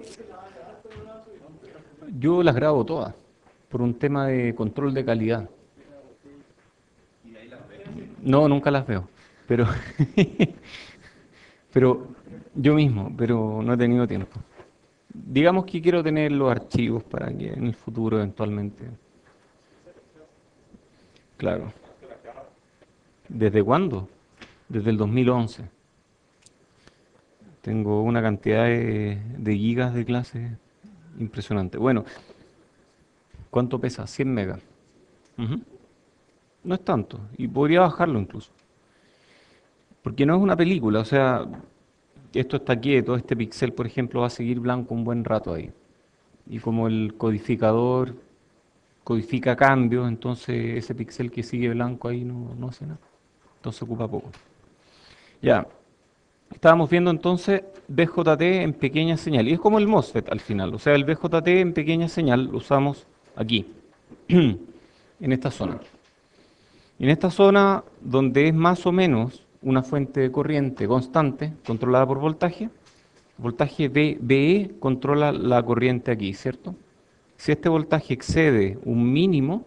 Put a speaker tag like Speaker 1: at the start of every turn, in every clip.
Speaker 1: Yo las grabo todas, por un tema de control de calidad. No, nunca las veo, pero, pero yo mismo, pero no he tenido tiempo. Digamos que quiero tener los archivos para que en el futuro eventualmente. Claro. ¿Desde cuándo? Desde el 2011. Tengo una cantidad de gigas de clase impresionante. Bueno, ¿cuánto pesa? 100 megas. Ujú. No es tanto, y podría bajarlo incluso. Porque no es una película, o sea, esto está quieto, este píxel, por ejemplo, va a seguir blanco un buen rato ahí. Y como el codificador codifica cambios, entonces ese píxel que sigue blanco ahí no hace nada. Entonces ocupa poco. Ya, estábamos viendo entonces BJT en pequeña señal. Y es como el MOSFET al final. O sea, el BJT en pequeña señal lo usamos aquí, en esta zona. En esta zona donde es más o menos una fuente de corriente constante, controlada por voltaje, voltaje VE controla la corriente aquí, ¿cierto? Si este voltaje excede un mínimo,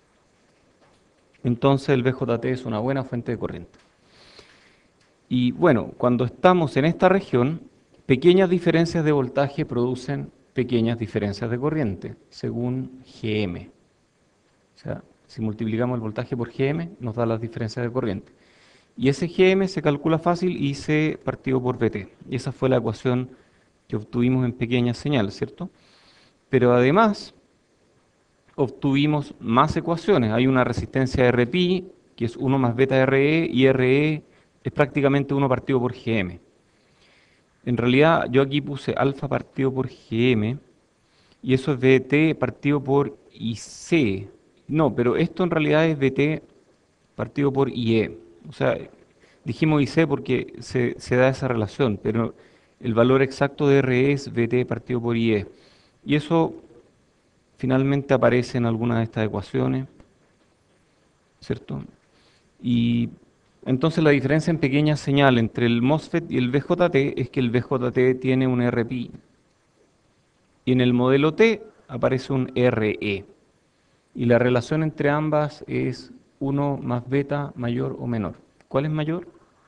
Speaker 1: entonces el BJT es una buena fuente de corriente. Y bueno, cuando estamos en esta región, pequeñas diferencias de voltaje producen pequeñas diferencias de corriente, según Gm. O sea, si multiplicamos el voltaje por Gm, nos da las diferencias de corriente. Y ese Gm se calcula fácil y se partido por Vt. Y esa fue la ecuación que obtuvimos en pequeña señal, ¿cierto? Pero además obtuvimos más ecuaciones. Hay una resistencia Rpi, que es uno más beta Re, y Re es prácticamente uno partido por Gm. En realidad yo aquí puse alfa partido por Gm, y eso es Vt partido por Ic. No, pero esto en realidad es Vt partido por Ie. O sea, dijimos Ic porque se da esa relación, pero el valor exacto de Re es Vt partido por Ie. Y eso finalmente aparece en alguna de estas ecuaciones, ¿cierto? Y entonces la diferencia en pequeña señal entre el MOSFET y el VJT es que el VJT tiene un Rpi y en el modelo T aparece un Re. Y la relación entre ambas es uno más beta mayor o menor. ¿Cuál es mayor?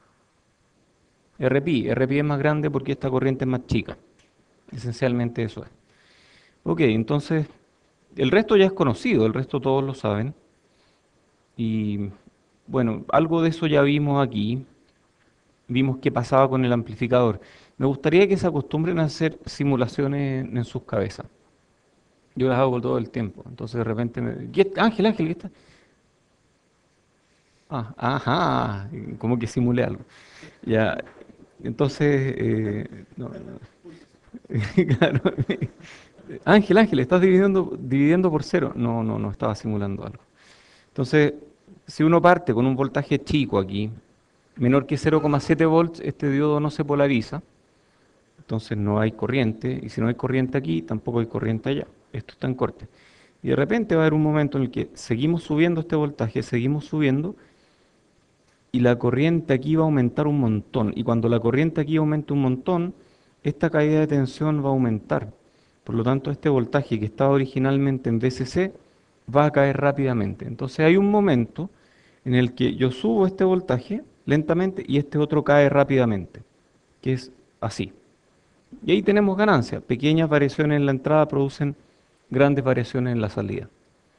Speaker 1: Rpi. Rpi es más grande porque esta corriente es más chica. Esencialmente eso es. Ok, entonces el resto ya es conocido, el resto todos lo saben. Y bueno, algo de eso ya vimos aquí. Vimos qué pasaba con el amplificador. Me gustaría que se acostumbren a hacer simulaciones en sus cabezas. Yo las hago todo el tiempo. Entonces de repente Ángel, Ángel, ¿qué está? Ah, ajá, como que simulé algo. Ya, entonces, no. Claro. Ángel, Ángel, ¿estás dividiendo por cero? No, estaba simulando algo. Entonces, si uno parte con un voltaje chico aquí, menor que 0,7 volts, este diodo no se polariza, entonces no hay corriente, y si no hay corriente aquí, tampoco hay corriente allá. Esto está en corte. Y de repente va a haber un momento en el que seguimos subiendo este voltaje, seguimos subiendo, y la corriente aquí va a aumentar un montón. Y cuando la corriente aquí aumenta un montón, esta caída de tensión va a aumentar. Por lo tanto, este voltaje que estaba originalmente en VCC va a caer rápidamente. Entonces hay un momento en el que yo subo este voltaje lentamente y este otro cae rápidamente, que es así. Y ahí tenemos ganancias. Pequeñas variaciones en la entrada producen grandes variaciones en la salida.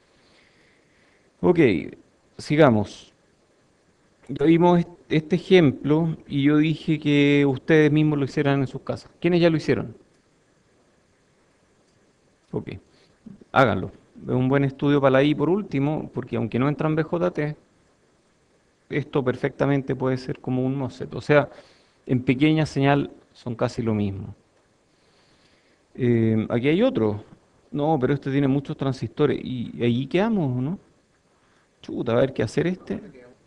Speaker 1: Ok, sigamos. Ya vimos este ejemplo y yo dije que ustedes mismos lo hicieran en sus casas. ¿Quiénes ya lo hicieron? Ok, háganlo. Es un buen estudio para la I por último, porque aunque no entran BJT, esto perfectamente puede ser como un MOSFET. O sea, en pequeña señal son casi lo mismo. Aquí hay otro. No, pero este tiene muchos transistores. Y ahí quedamos, ¿no? Chuta, a ver qué hacer este.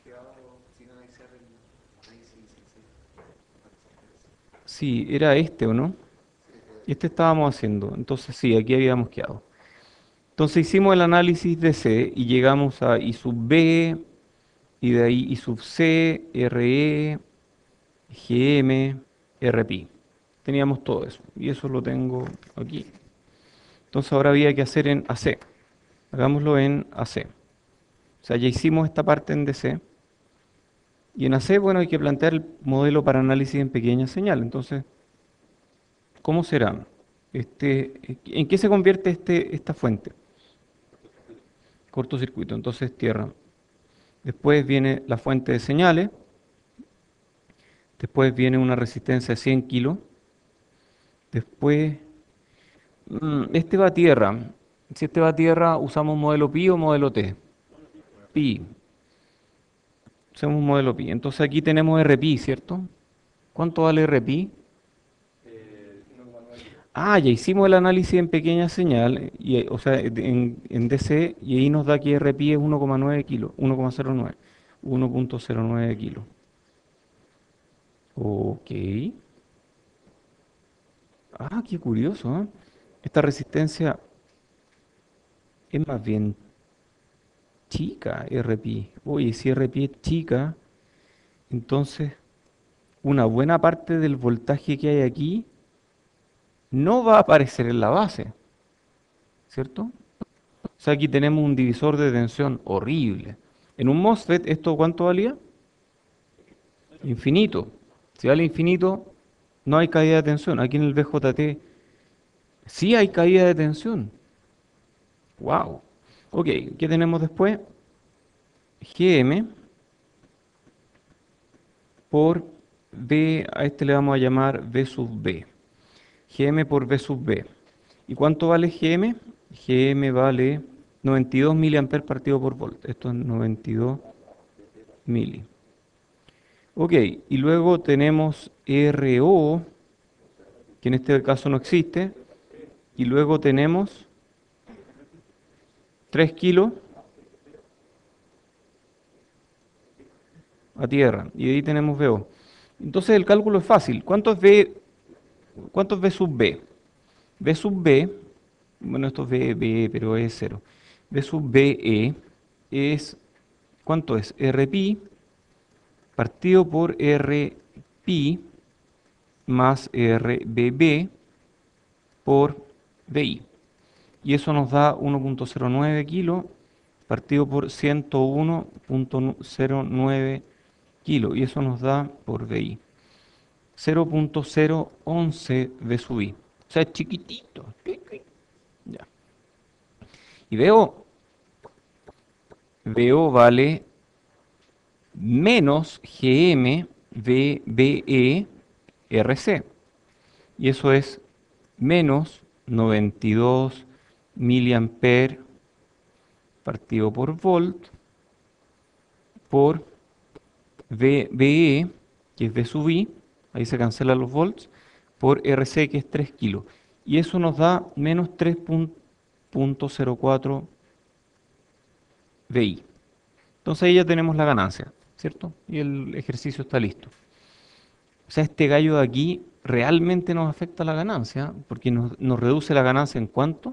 Speaker 1: Sí, era este, ¿o no? Este estábamos haciendo. Entonces sí, aquí habíamos quedado. Entonces hicimos el análisis de C y llegamos a I sub B, y de ahí I sub C, RE, GM, RPi. teníamos todo eso. Y eso lo tengo aquí. Entonces ahora había que hacer en AC. Hagámoslo en AC. O sea, ya hicimos esta parte en DC. Y en AC, bueno, hay que plantear el modelo para análisis en pequeña señal. Entonces, ¿cómo será? ¿En qué se convierte esta fuente? Cortocircuito, entonces tierra. Después viene la fuente de señales. Después viene una resistencia de 100 kilos. Después, este va a tierra. Si este va a tierra, ¿usamos modelo pi o modelo T? Pi. Usamos un modelo pi. Entonces aquí tenemos RPi, ¿cierto? ¿Cuánto vale RPi? Ah, ya hicimos el análisis en pequeña señal, o sea, en DC, y ahí nos da que RPi es 1,9 kilos, 1,09, 1,09 kilos. Ok. Ah, qué curioso, ¿eh? Esta resistencia es más bien chica, RPi. Oye, si RPi es chica, entonces una buena parte del voltaje que hay aquí no va a aparecer en la base, ¿cierto? O sea, aquí tenemos un divisor de tensión horrible. En un MOSFET, ¿esto cuánto valía? Infinito. Si vale infinito, no hay caída de tensión. Aquí en el BJT sí hay caída de tensión. Wow. Ok, ¿qué tenemos después? Gm por B, a este le vamos a llamar V sub B. Gm por V sub B. ¿Y cuánto vale Gm? Gm vale 92 miliamperes partido por volt. Esto es 92 mili. Ok, y luego tenemos RO, que en este caso no existe, y luego tenemos 3 kilos a tierra, y ahí tenemos VO. Entonces el cálculo es fácil. Cuánto es V sub B? V sub B, bueno, esto es B, pero es cero. V sub BE es, ¿cuánto es? RPi partido por RPi más RBB por VI. Y eso nos da 1,09 kilos partido por 101,09 kilos. Y eso nos da por VI 0,011 V sub I. O sea, es chiquitito. Ya. Y veo vale menos GM VBE RC. Y eso es menos 92 miliamperes partido por volt por VBE, que es V sub I, ahí se cancelan los volts, por RC, que es 3 kilos. Y eso nos da menos 3,04 VI. Entonces ahí ya tenemos la ganancia, ¿cierto? Y el ejercicio está listo. O sea, este gallo de aquí realmente nos afecta la ganancia, porque nos reduce la ganancia en cuánto?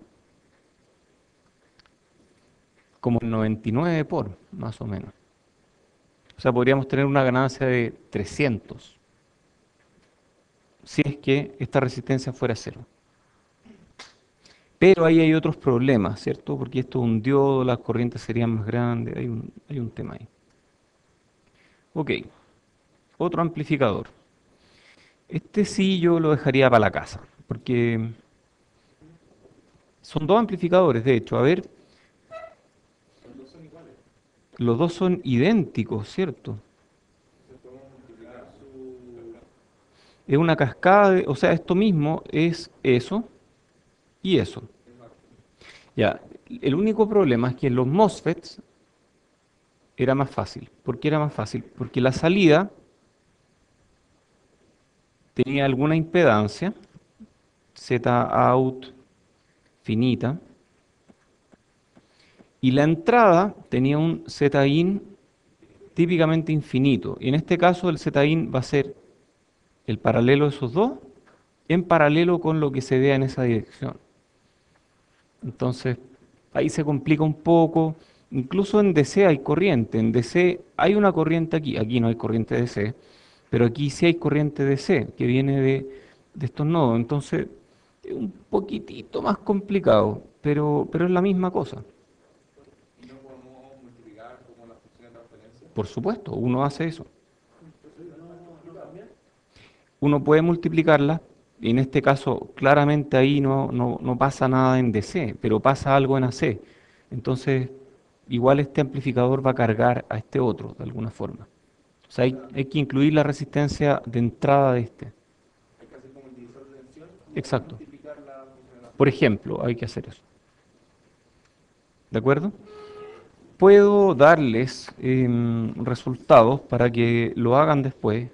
Speaker 1: Como el 99 por, más o menos. O sea, podríamos tener una ganancia de 300, si es que esta resistencia fuera cero. Pero ahí hay otros problemas, ¿cierto? Porque esto es un diodo, las corrientes serían más grandes, hay un tema ahí. Ok, otro amplificador. Este sí yo lo dejaría para la casa, porque son dos amplificadores, de hecho. A ver, los dos son idénticos, ¿cierto? Es una cascada, o sea, esto mismo es eso y eso. Ya, el único problema es que en los MOSFETs era más fácil. ¿Por qué era más fácil? Porque la salida tenía alguna impedancia, Z out finita, y la entrada tenía un Z in típicamente infinito. Y en este caso el Z in va a ser el paralelo de esos dos en paralelo con lo que se vea en esa dirección. Entonces, ahí se complica un poco. Incluso en DC hay corriente. En DC hay una corriente aquí. Aquí no hay corriente DC, pero aquí sí hay corriente DC que viene de estos nodos. Entonces, es un poquitito más complicado, pero es la misma cosa.
Speaker 2: ¿Y no podemos multiplicar como las funciones de transferencia?
Speaker 1: Por supuesto, uno hace eso. Uno puede multiplicarlas, y en este caso claramente ahí no pasa nada en DC, pero pasa algo en AC. Entonces, igual este amplificador va a cargar a este otro de alguna forma. O sea, hay que incluir la resistencia de entrada de este.
Speaker 2: Hay que hacer como el divisor de tensión y
Speaker 1: Exacto.
Speaker 2: multiplicar la función de
Speaker 1: Por
Speaker 2: transferencia.
Speaker 1: ejemplo, hay que hacer eso. ¿De acuerdo? Puedo darles resultados para que lo hagan después.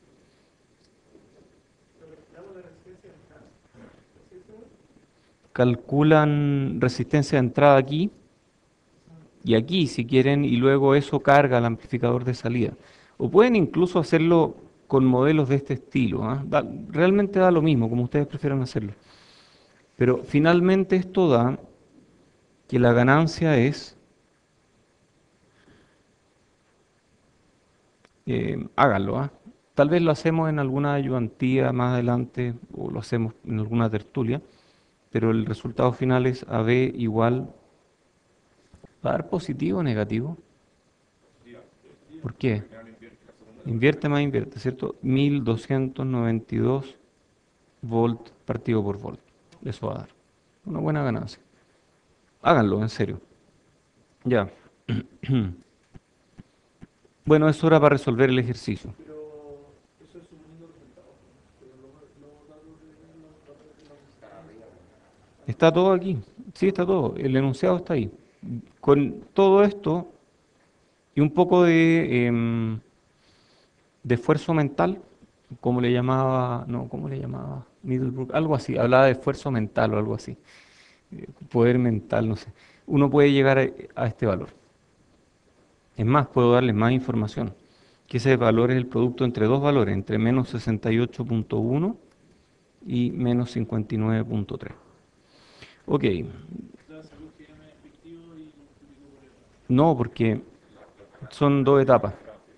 Speaker 1: Calculan resistencia de entrada aquí y aquí si quieren y luego eso carga al amplificador de salida. O pueden incluso hacerlo con modelos de este estilo. ¿Ah? Realmente da lo mismo, como ustedes prefieran hacerlo. Pero finalmente esto da que la ganancia es, háganlo, ¿ah? Tal vez lo hacemos en alguna ayudantía más adelante o lo hacemos en alguna tertulia, pero el resultado final es AB igual, ¿va a dar positivo o negativo?
Speaker 2: Positiva.
Speaker 1: ¿Por qué?
Speaker 2: Porque no le invierte la segunda derivada.
Speaker 1: Invierte más invierte, ¿cierto? 1292 volt partido por volt. Eso va a dar una buena ganancia. Háganlo, en serio. Ya. Bueno, es hora para resolver el ejercicio.
Speaker 3: Pero eso es suponiendo resultados, ¿no? Pero los datos de los datos de
Speaker 2: Está arriba.
Speaker 1: Está todo aquí. Sí, está todo. El enunciado está ahí. Con todo esto y un poco de esfuerzo mental, como le llamaba, no, ¿cómo le llamaba? Middlebrook, algo así. Hablaba de esfuerzo mental o algo así. Poder mental, no sé. Uno puede llegar a este valor. Es más, puedo darles más información. Que ese valor es el producto entre dos valores, entre menos 68,1 y menos 59,3. Ok,
Speaker 3: da salud que m efectivo y multiplico por eso.
Speaker 1: no, porque son dos etapas.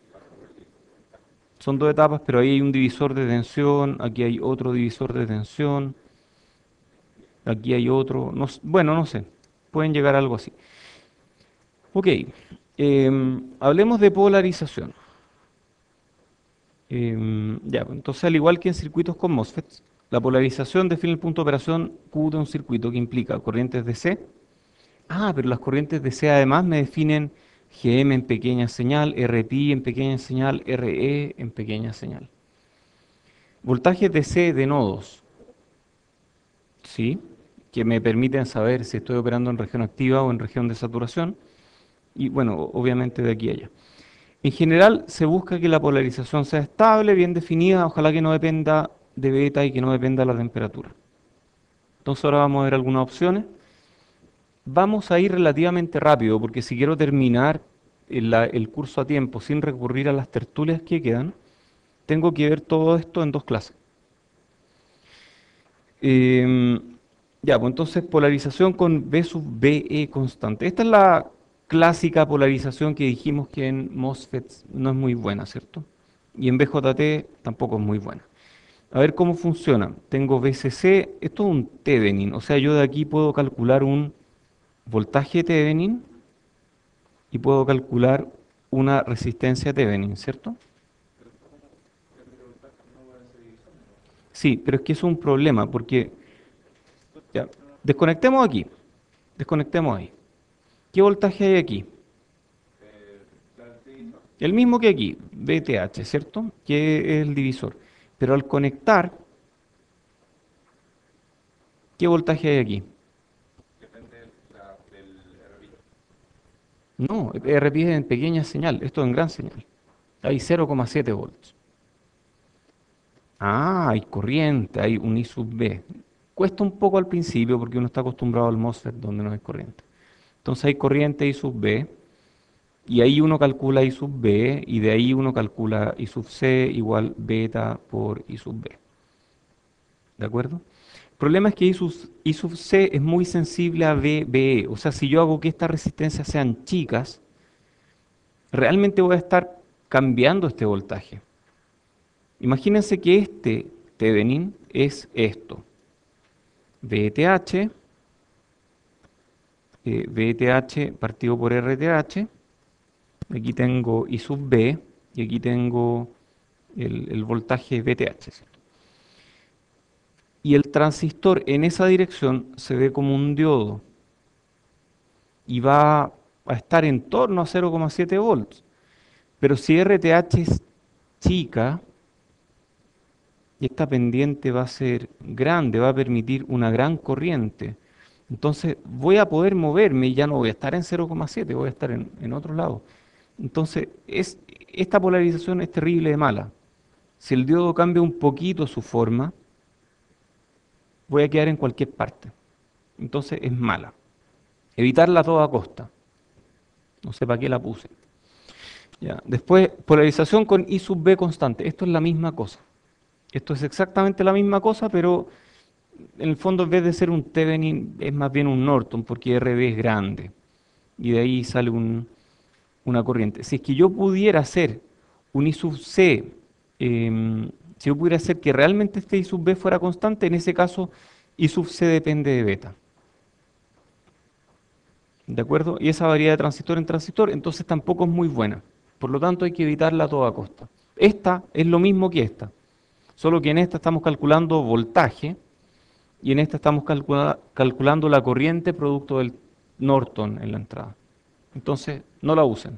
Speaker 1: Son dos etapas, pero ahí hay un divisor de tensión, aquí hay otro divisor de tensión, aquí hay otro. Bueno, no sé, pueden llegar a algo así. Ok, hablemos de polarización. Ya, pues, entonces, al igual que en circuitos con MOSFETs, la polarización define el punto de operación Q de un circuito que implica corrientes DC. Ah, pero las corrientes DC además me definen GM en pequeña señal, RPI en pequeña señal, RE en pequeña señal. Voltajes DC de nodos, ¿sí? Que me permiten saber si estoy operando en región activa o en región de saturación. Y bueno, obviamente de aquí a allá. En general se busca que la polarización sea estable, bien definida, ojalá que no dependa de beta y que no dependa de la temperatura. Entonces ahora vamos a ver algunas opciones. Vamos a ir relativamente rápido porque si quiero terminar el curso a tiempo sin recurrir a las tertulias que quedan, tengo que ver todo esto en dos clases. Em, ya, pues entonces polarización con B sub BE constante. Esta es la clásica polarización que dijimos que en MOSFETs no es muy buena, ¿cierto? Y en BJT tampoco es muy buena. A ver cómo funciona. Tengo VCC, esto es un Thevenin, o sea, yo de aquí puedo calcular un voltaje Thevenin y puedo calcular una resistencia Thevenin, ¿cierto? Sí, pero es que eso es un problema porque ya, desconectemos aquí, desconectemos ahí. ¿Qué voltaje hay aquí? El mismo que aquí, VTH, ¿cierto? Que es el divisor. Pero al conectar, ¿qué voltaje hay aquí?
Speaker 2: Depende del RPI.
Speaker 1: No, RPI es en pequeña señal, esto es en gran señal. Hay 0,7 volts. Ah, hay corriente, hay un I sub B. Cuesta un poco al principio porque uno está acostumbrado al MOSFET donde no hay corriente. Entonces hay corriente I sub B y ahí uno calcula I sub B y de ahí uno calcula I sub C igual beta por I sub B. ¿De acuerdo? El problema es que I sub C es muy sensible a VBE. O sea, si yo hago que estas resistencias sean chicas, realmente voy a estar cambiando este voltaje. Imagínense que este Thevenin es esto. VTH, VTH partido por RTH. Aquí tengo I sub B y aquí tengo el voltaje VTH. ¿Cierto? Y el transistor en esa dirección se ve como un diodo y va a estar en torno a 0,7 volts. Pero si RTH es chica y esta pendiente va a ser grande, va a permitir una gran corriente, entonces voy a poder moverme y ya no voy a estar en 0,7, voy a estar en otro lado. Entonces, esta polarización es terrible de mala. Si el diodo cambia un poquito su forma, voy a quedar en cualquier parte. Entonces es mala. Evitarla a toda costa. No sé para qué la puse. Ya. Después, polarización con I sub B constante. Esto es la misma cosa. Esto es exactamente la misma cosa, pero en el fondo en vez de ser un Thevenin es más bien un Norton, porque RB es grande. Y de ahí sale una corriente. Si es que yo pudiera hacer un I sub C, si yo pudiera hacer que realmente este I sub B fuera constante, en ese caso I sub C depende de beta. ¿De acuerdo? Y esa variedad de transistor en transistor, entonces tampoco es muy buena. Por lo tanto, hay que evitarla a toda costa. Esta es lo mismo que esta, solo que en esta estamos calculando voltaje y en esta estamos calculando la corriente producto del Norton en la entrada. Entonces, no la usen.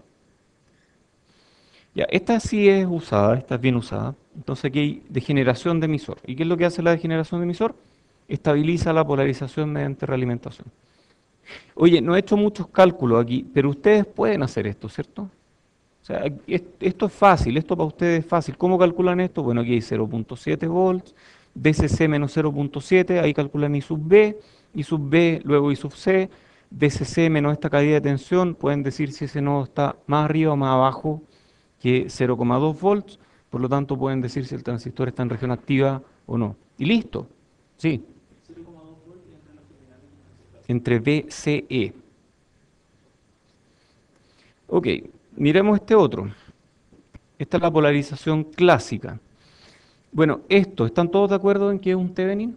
Speaker 1: Ya, esta sí es usada, esta es bien usada. Entonces aquí hay degeneración de emisor. ¿Y qué es lo que hace la degeneración de emisor? Estabiliza la polarización mediante realimentación. Oye, no he hecho muchos cálculos aquí, pero ustedes pueden hacer esto, ¿cierto? O sea, esto es fácil, esto para ustedes es fácil. ¿Cómo calculan esto? Bueno, aquí hay 0,7 volts, VCC menos 0,7, ahí calculan I sub B, luego I sub C, VCC menos esta caída de tensión, pueden decir si ese nodo está más arriba o más abajo que 0,2 volts, por lo tanto pueden decir si el transistor está en región activa o no. Y listo, sí,
Speaker 3: 0,2 volts y entre los terminales en ese caso.
Speaker 1: entre VCE. Ok, miremos este otro. Esta es la polarización clásica. Bueno, esto, ¿están todos de acuerdo en que es un Thevenin?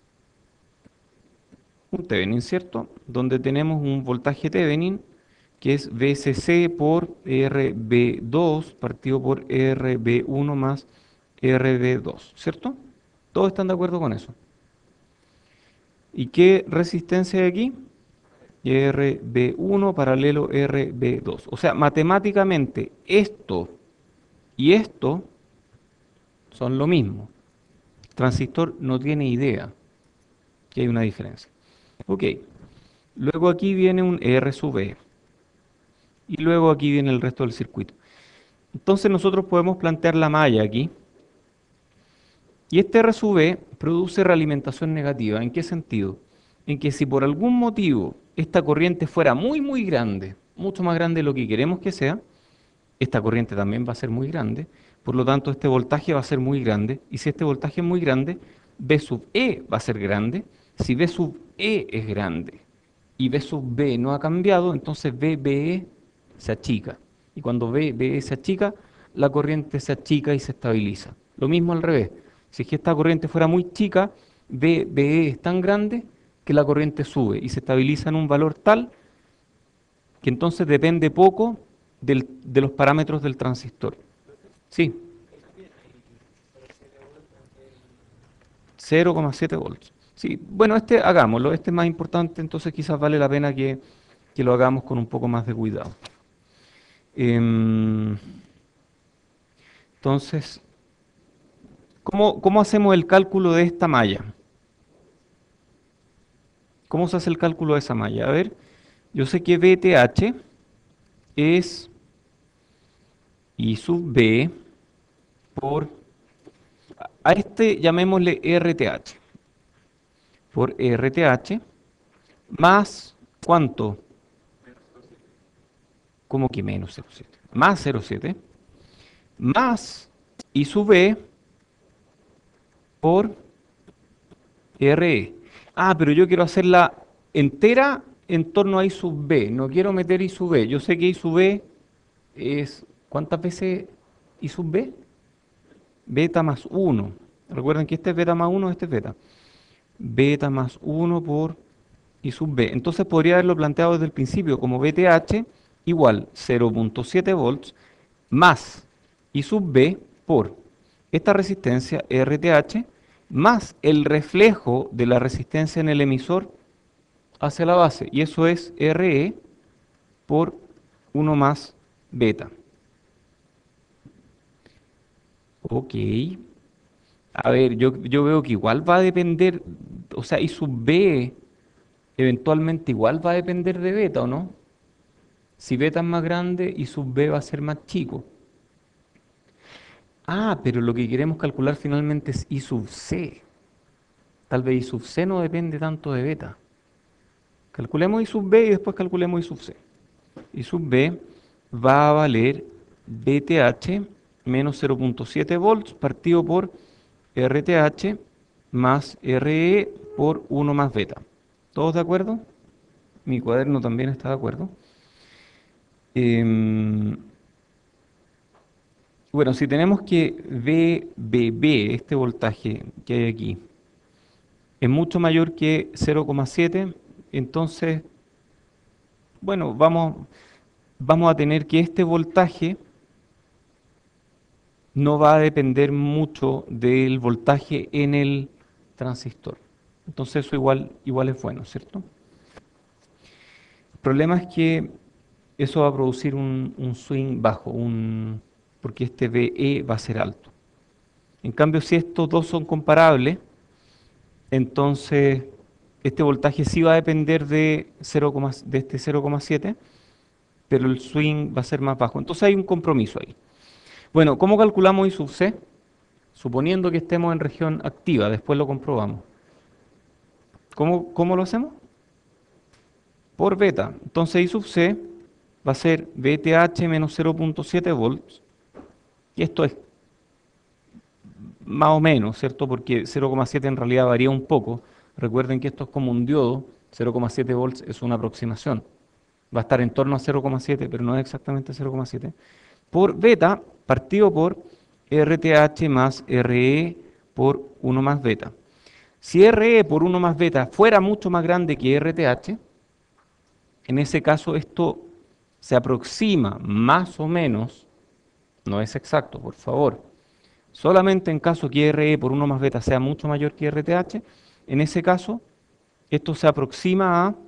Speaker 1: Un Thevenin, ¿cierto? Donde tenemos un voltaje Thevenin que es VCC por RB2 partido por RB1 más RB2, ¿cierto? ¿Todos están de acuerdo con eso? ¿Y qué resistencia hay aquí? RB1 paralelo RB2. O sea, matemáticamente esto y esto son lo mismo. El transistor no tiene idea que hay una diferencia. Ok, luego aquí viene un R sub E y luego aquí viene el resto del circuito. Entonces nosotros podemos plantear la malla aquí y este R sub E produce realimentación negativa. ¿En qué sentido? En que si por algún motivo esta corriente fuera muy grande, mucho más grande de lo que queremos que sea, esta corriente también va a ser muy grande, por lo tanto este voltaje va a ser muy grande, y si este voltaje es muy grande, B sub E va a ser grande. Si B sub E es grande y B sub B no ha cambiado, entonces BE se achica. Y cuando BE se achica, la corriente se achica y se estabiliza. Lo mismo al revés. Si es que esta corriente fuera muy chica, BE es tan grande que la corriente sube y se estabiliza en un valor tal que entonces depende poco de los parámetros del transistor. Sí, 0,7 volts. Sí, bueno, este hagámoslo, este es más importante, entonces quizás vale la pena que lo hagamos con un poco más de cuidado. Em, entonces, ¿cómo hacemos el cálculo de esta malla? ¿Cómo se hace el cálculo de esa malla? A ver, yo sé que VTH es I sub B por, a este llamémosle RTH, por RTH, más, ¿cuánto? ¿Cómo que menos 0,7? Más 0,7, más I sub B por RE. Ah, pero yo quiero hacerla entera en torno a I sub B, no quiero meter I sub B. Yo sé que I sub B es, ¿cuántas veces I sub B? Beta más 1. Recuerden que este es beta más 1, este es beta. Beta más 1 por I sub B. Entonces podría haberlo planteado desde el principio como BTH igual 0.7 volts más I sub B por esta resistencia RTH más el reflejo de la resistencia en el emisor hacia la base. Y eso es RE por 1 más beta. Ok. A ver, yo veo que igual va a depender, o sea, I sub B eventualmente igual va a depender de beta, ¿o no? Si beta es más grande, I sub B va a ser más chico. Ah, pero lo que queremos calcular finalmente es I sub C. Tal vez I sub C no depende tanto de beta. Calculemos I sub B y después calculemos I sub C. I sub B va a valer BTH menos 0.7 volts partido por RTH más RE por 1 más beta. ¿Todos de acuerdo? Mi cuaderno también está de acuerdo. Em, bueno, si tenemos que VBB, este voltaje que hay aquí, es mucho mayor que 0,7, entonces, bueno, vamos a tener que este voltaje no va a depender mucho del voltaje en el transistor. Entonces eso igual es bueno, ¿cierto? El problema es que eso va a producir un swing bajo, porque este VE va a ser alto. En cambio, si estos dos son comparables, entonces este voltaje sí va a depender de este 0,7, pero el swing va a ser más bajo. Entonces hay un compromiso ahí. Bueno, ¿cómo calculamos I sub C? Suponiendo que estemos en región activa, después lo comprobamos. ¿Cómo lo hacemos? Por beta. Entonces I sub C va a ser BTH menos 0.7 volts. Y esto es más o menos, ¿cierto? Porque 0,7 en realidad varía un poco. Recuerden que esto es como un diodo. 0,7 volts es una aproximación. Va a estar en torno a 0,7, pero no es exactamente 0,7. Por beta partido por RTH más RE por 1 más beta. Si RE por 1 más beta fuera mucho más grande que RTH, en ese caso esto se aproxima más o menos, no es exacto, por favor, solamente en caso que RE por 1 más beta sea mucho mayor que RTH, en ese caso esto se aproxima a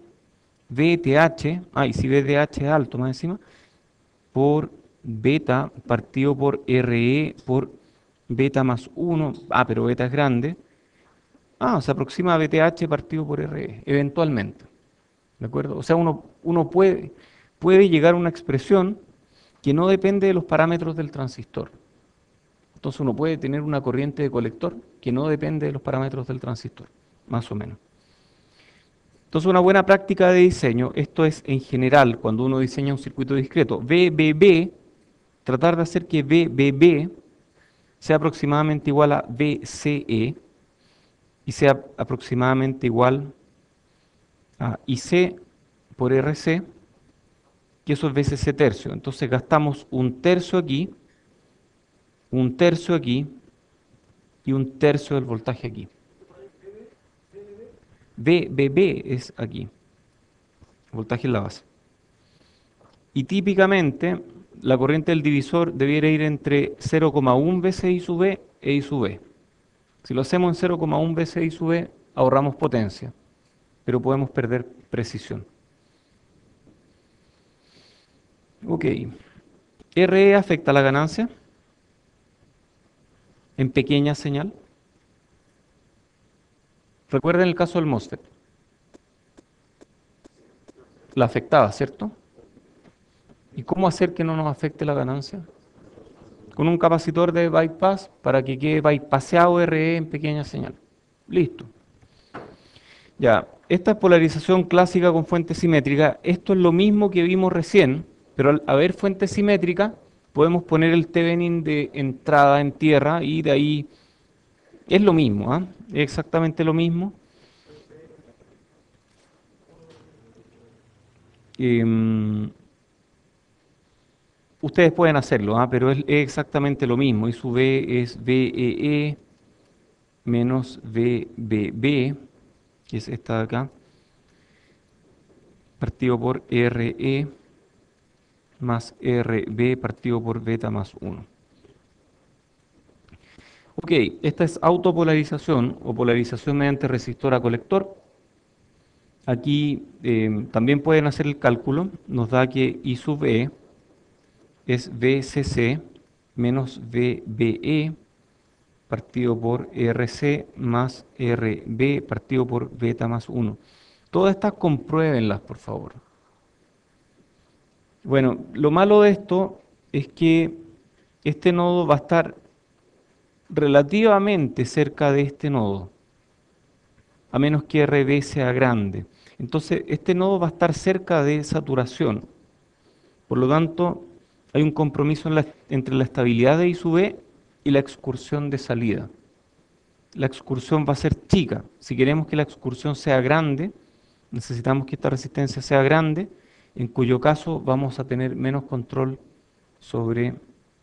Speaker 1: VTH, y si VTH es alto más encima, por beta partido por RE por beta más 1, pero beta es grande, se aproxima a VTH partido por RE, eventualmente. ¿De acuerdo? O sea, uno puede llegar a una expresión que no depende de los parámetros del transistor. Entonces uno puede tener una corriente de colector que no depende de los parámetros del transistor, más o menos. Entonces una buena práctica de diseño, esto es en general cuando uno diseña un circuito discreto, VBB, tratar de hacer que VBB sea aproximadamente igual a VCE y sea aproximadamente igual a IC por RC, que eso es VCC tercio. Entonces gastamos un tercio aquí y un tercio del voltaje aquí. VBB es aquí, voltaje en la base. Y típicamente la corriente del divisor debiera ir entre 0,1 veces I sub B e I sub B. Si lo hacemos en 0,1 veces I sub B, ahorramos potencia, pero podemos perder precisión. Ok. RE afecta la ganancia en pequeña señal. Recuerden el caso del MOSFET. La afectaba, ¿cierto? ¿Y cómo hacer que no nos afecte la ganancia? Con un capacitor de bypass para que quede bypaseado RE en pequeña señal. Listo. Ya, esta es polarización clásica con fuente simétrica. Esto es lo mismo que vimos recién, pero al haber fuente simétrica, podemos poner el Thevenin de entrada en tierra y de ahí es lo mismo, es exactamente lo mismo. Em, Ustedes pueden hacerlo, pero es exactamente lo mismo. I sub B es VEE menos VBB, que es esta de acá, partido por RE más RB partido por beta más 1. Ok, esta es autopolarización o polarización mediante resistor a colector. Aquí también pueden hacer el cálculo, nos da que I sub E es VCC menos VBE partido por RC más RB partido por beta más 1. Todas estas compruébenlas, por favor. Bueno, lo malo de esto es que este nodo va a estar relativamente cerca de este nodo, a menos que RB sea grande. Entonces, este nodo va a estar cerca de saturación. Por lo tanto, hay un compromiso entre la estabilidad de I sub E y la excursión de salida. La excursión va a ser chica. Si queremos que la excursión sea grande, necesitamos que esta resistencia sea grande, en cuyo caso vamos a tener menos control sobre,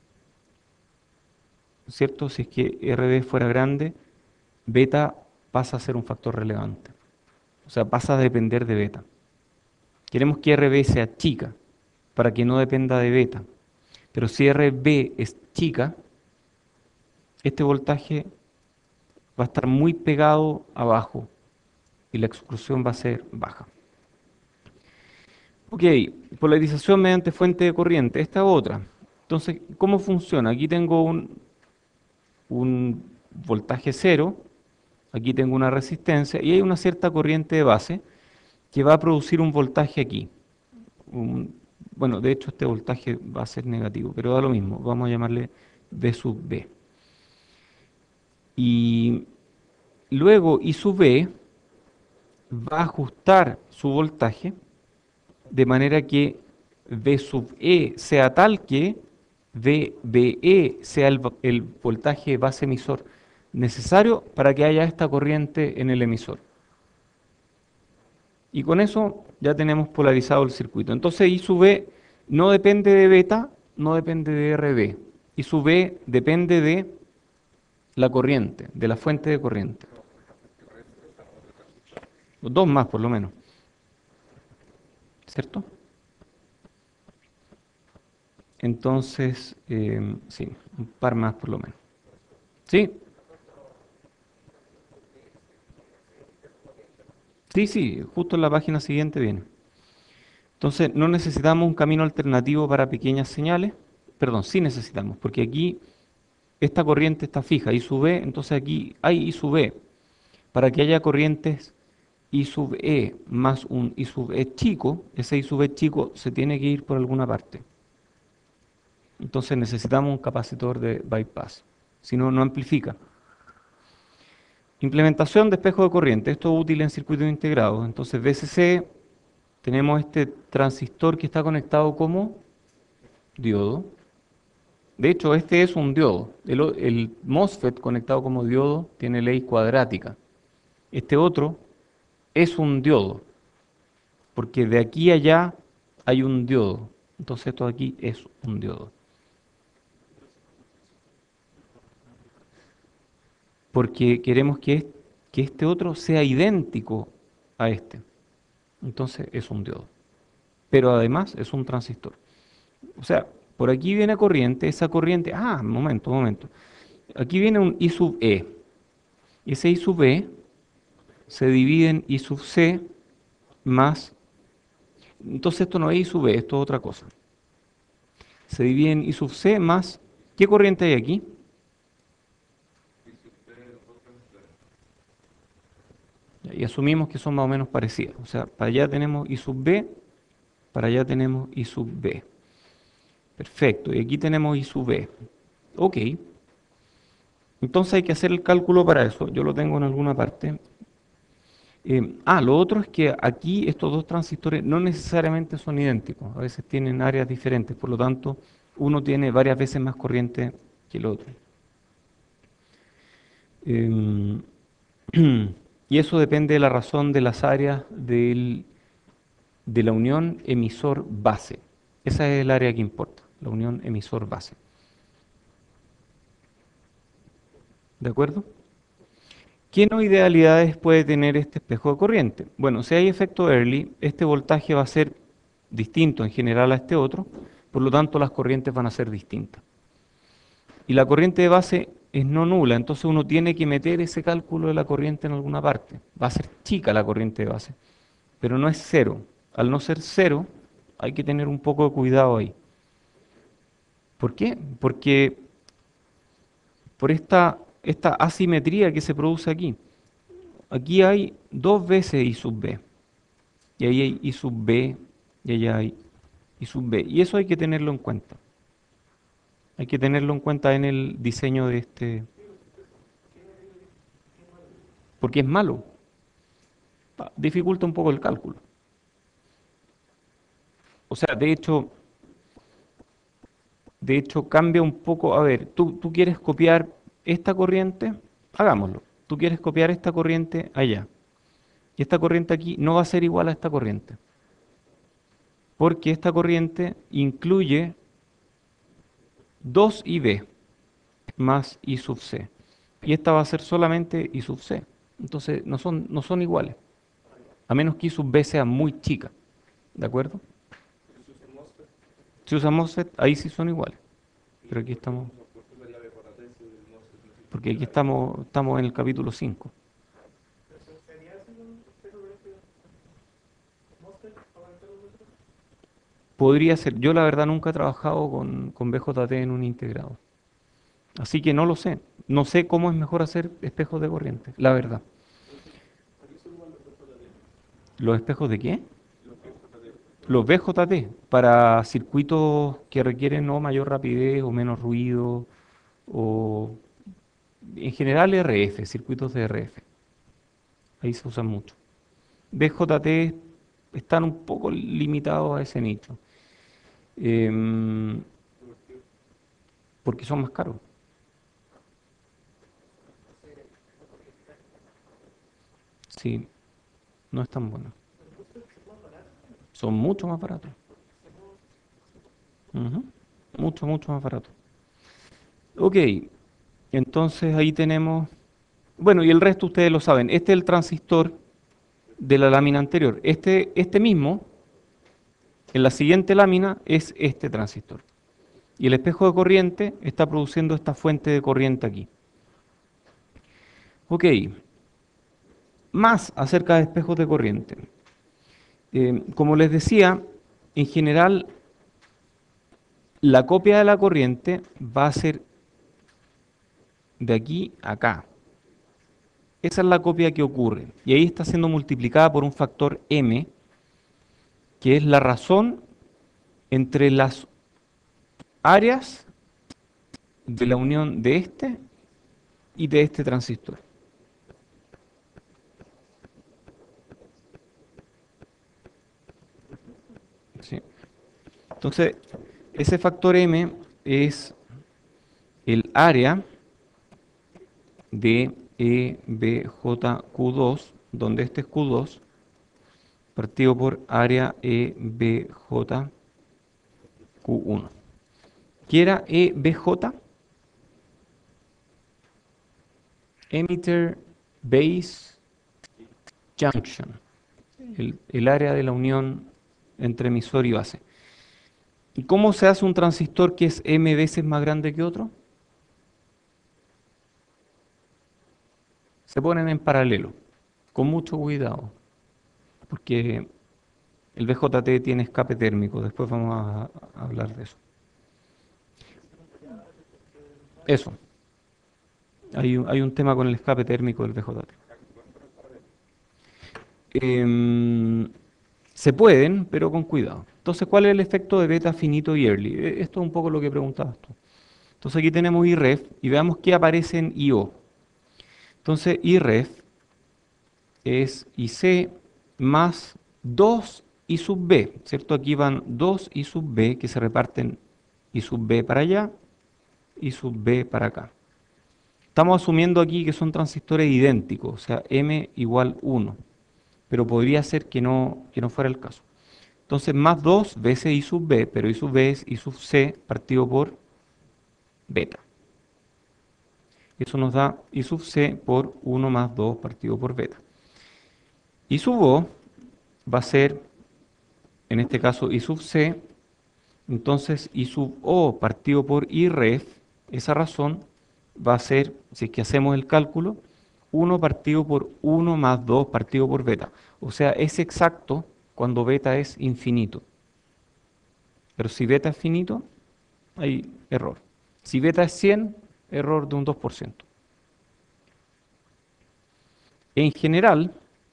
Speaker 1: ¿cierto? Si es que RB fuera grande, beta pasa a ser un factor relevante. O sea, pasa a depender de beta. Queremos que RB sea chica para que no dependa de beta. Pero si RB es chica, este voltaje va a estar muy pegado abajo y la exclusión va a ser baja. Ok, polarización mediante fuente de corriente. Esta otra. Entonces, ¿cómo funciona? Aquí tengo un voltaje cero, aquí tengo una resistencia y hay una cierta corriente de base que va a producir un voltaje aquí. Bueno, de hecho este voltaje va a ser negativo, pero da lo mismo. Vamos a llamarle V sub B. Y luego I sub B va a ajustar su voltaje de manera que V sub E sea tal que VBE sea el voltaje base emisor necesario para que haya esta corriente en el emisor. Y con eso ya tenemos polarizado el circuito. Entonces I sub B no depende de beta, no depende de RB. I sub B depende de la corriente, de la fuente de corriente. Dos más por lo menos. ¿Cierto? Entonces, sí, un par más por lo menos. ¿Sí? Sí, sí, justo en la página siguiente viene. Entonces, no necesitamos un camino alternativo para pequeñas señales. Perdón, sí necesitamos, porque aquí esta corriente está fija, I sub B, entonces aquí hay I sub B. Para que haya corrientes I sub E más un I sub E chico, ese I sub E chico se tiene que ir por alguna parte. Entonces necesitamos un capacitor de bypass, si no, no amplifica. Implementación de espejo de corriente, esto es útil en circuitos integrados. Entonces VCC, tenemos este transistor que está conectado como diodo. De hecho, este es un diodo. El MOSFET conectado como diodo tiene ley cuadrática. Este otro es un diodo, porque de aquí a allá hay un diodo. Entonces esto de aquí es un diodo. Porque queremos que este otro sea idéntico a este. Entonces es un diodo. Pero además es un transistor. O sea, por aquí viene corriente, esa corriente... Ah, momento. Aquí viene un I sub E. Y ese I sub E se divide en I sub C más... Entonces esto no es I sub E, esto es otra cosa. Se divide en I sub C más... ¿Qué corriente hay aquí? Y asumimos que son más o menos parecidas. O sea, para allá tenemos I sub B, para allá tenemos I sub B. Perfecto, y aquí tenemos I sub B. Ok. Entonces hay que hacer el cálculo para eso. Yo lo tengo en alguna parte. Lo otro es que aquí estos dos transistores no necesariamente son idénticos. A veces tienen áreas diferentes. Por lo tanto, uno tiene varias veces más corriente que el otro. Em, y eso depende de la razón de las áreas de la unión emisor-base. Esa es el área que importa, la unión emisor-base. ¿De acuerdo? ¿Qué no idealidades puede tener este espejo de corriente? Bueno, si hay efecto Early, este voltaje va a ser distinto en general a este otro, por lo tanto las corrientes van a ser distintas. Y la corriente de base es no nula, entonces uno tiene que meter ese cálculo de la corriente en alguna parte. Va a ser chica la corriente de base, pero no es cero. Al no ser cero, hay que tener un poco de cuidado ahí. ¿Por qué? Porque por esta asimetría que se produce aquí. Aquí hay dos veces I sub B, y ahí hay I sub B, y allá hay I sub B. Y eso hay que tenerlo en cuenta. Hay que tenerlo en cuenta en el diseño de este, porque es malo. Dificulta un poco el cálculo. O sea, de hecho cambia un poco. A ver, tú quieres copiar esta corriente, hagámoslo. Tú quieres copiar esta corriente allá. Y esta corriente aquí no va a ser igual a esta corriente. Porque esta corriente incluye 2IB más I sub C. Y esta va a ser solamente I sub C. Entonces no son iguales. A menos que I sub B sea muy chica. ¿De acuerdo? Si usa MOSFET, ahí sí son iguales. Pero aquí estamos, porque aquí estamos en el capítulo 5.
Speaker 3: ¿Sería así un espejo de MOSFET para meter los otros?
Speaker 1: Podría ser. Yo la verdad nunca he trabajado con BJT en un integrado. Así que no lo sé. No sé cómo es mejor hacer espejos de corriente, la verdad. ¿Los espejos de qué? Los BJT, para circuitos que requieren o mayor rapidez o menos ruido, o en general RF, circuitos de RF. Ahí se usan mucho. BJT están un poco limitados a ese nicho, em, porque son más caros. Sí, no es tan bueno. Son mucho más baratos. Ujú, mucho, mucho más baratos. Ok, entonces ahí tenemos. Bueno, y el resto ustedes lo saben. Este es el transistor de la lámina anterior. Este mismo, en la siguiente lámina, es este transistor. Y el espejo de corriente está produciendo esta fuente de corriente aquí. Ok, más acerca de espejos de corriente. Como les decía, en general la copia de la corriente va a ser de aquí a acá. Esa es la copia que ocurre. Y ahí está siendo multiplicada por un factor m, que es la razón entre las áreas de la unión de este y de este transistor. ¿Sí? Entonces, ese factor m es el área de EBJQ2, donde este es Q2, partido por área EBJQ1. ¿Qué era EBJ? Emitter Base Junction, el área de la unión entre emisor y base. ¿Y cómo se hace un transistor que es M veces más grande que otro? Se ponen en paralelo, con mucho cuidado, porque el BJT tiene escape térmico, después vamos a hablar de eso. Eso, hay un tema con el escape térmico del BJT. Se pueden, pero con cuidado. Entonces, ¿cuál es el efecto de beta finito y early? Esto es un poco lo que preguntabas tú. Entonces aquí tenemos IREF y veamos qué aparece en IO. Entonces IREF es IC más 2 I sub B, ¿cierto? Aquí van 2 I sub B que se reparten I sub B para allá, I sub B para acá. Estamos asumiendo aquí que son transistores idénticos, o sea, M igual 1, pero podría ser que no fuera el caso. Entonces, más 2 veces I sub B, pero I sub B es I sub C partido por beta. Eso nos da I sub C por 1 más 2 partido por beta. I sub O va a ser, en este caso, I sub C. Entonces, I sub O partido por I ref, esa razón va a ser, si es que hacemos el cálculo, 1 partido por 1 más 2 partido por beta. O sea, es exacto cuando beta es infinito. Pero si beta es finito, hay error. Si beta es 100, error de un 2%. En general,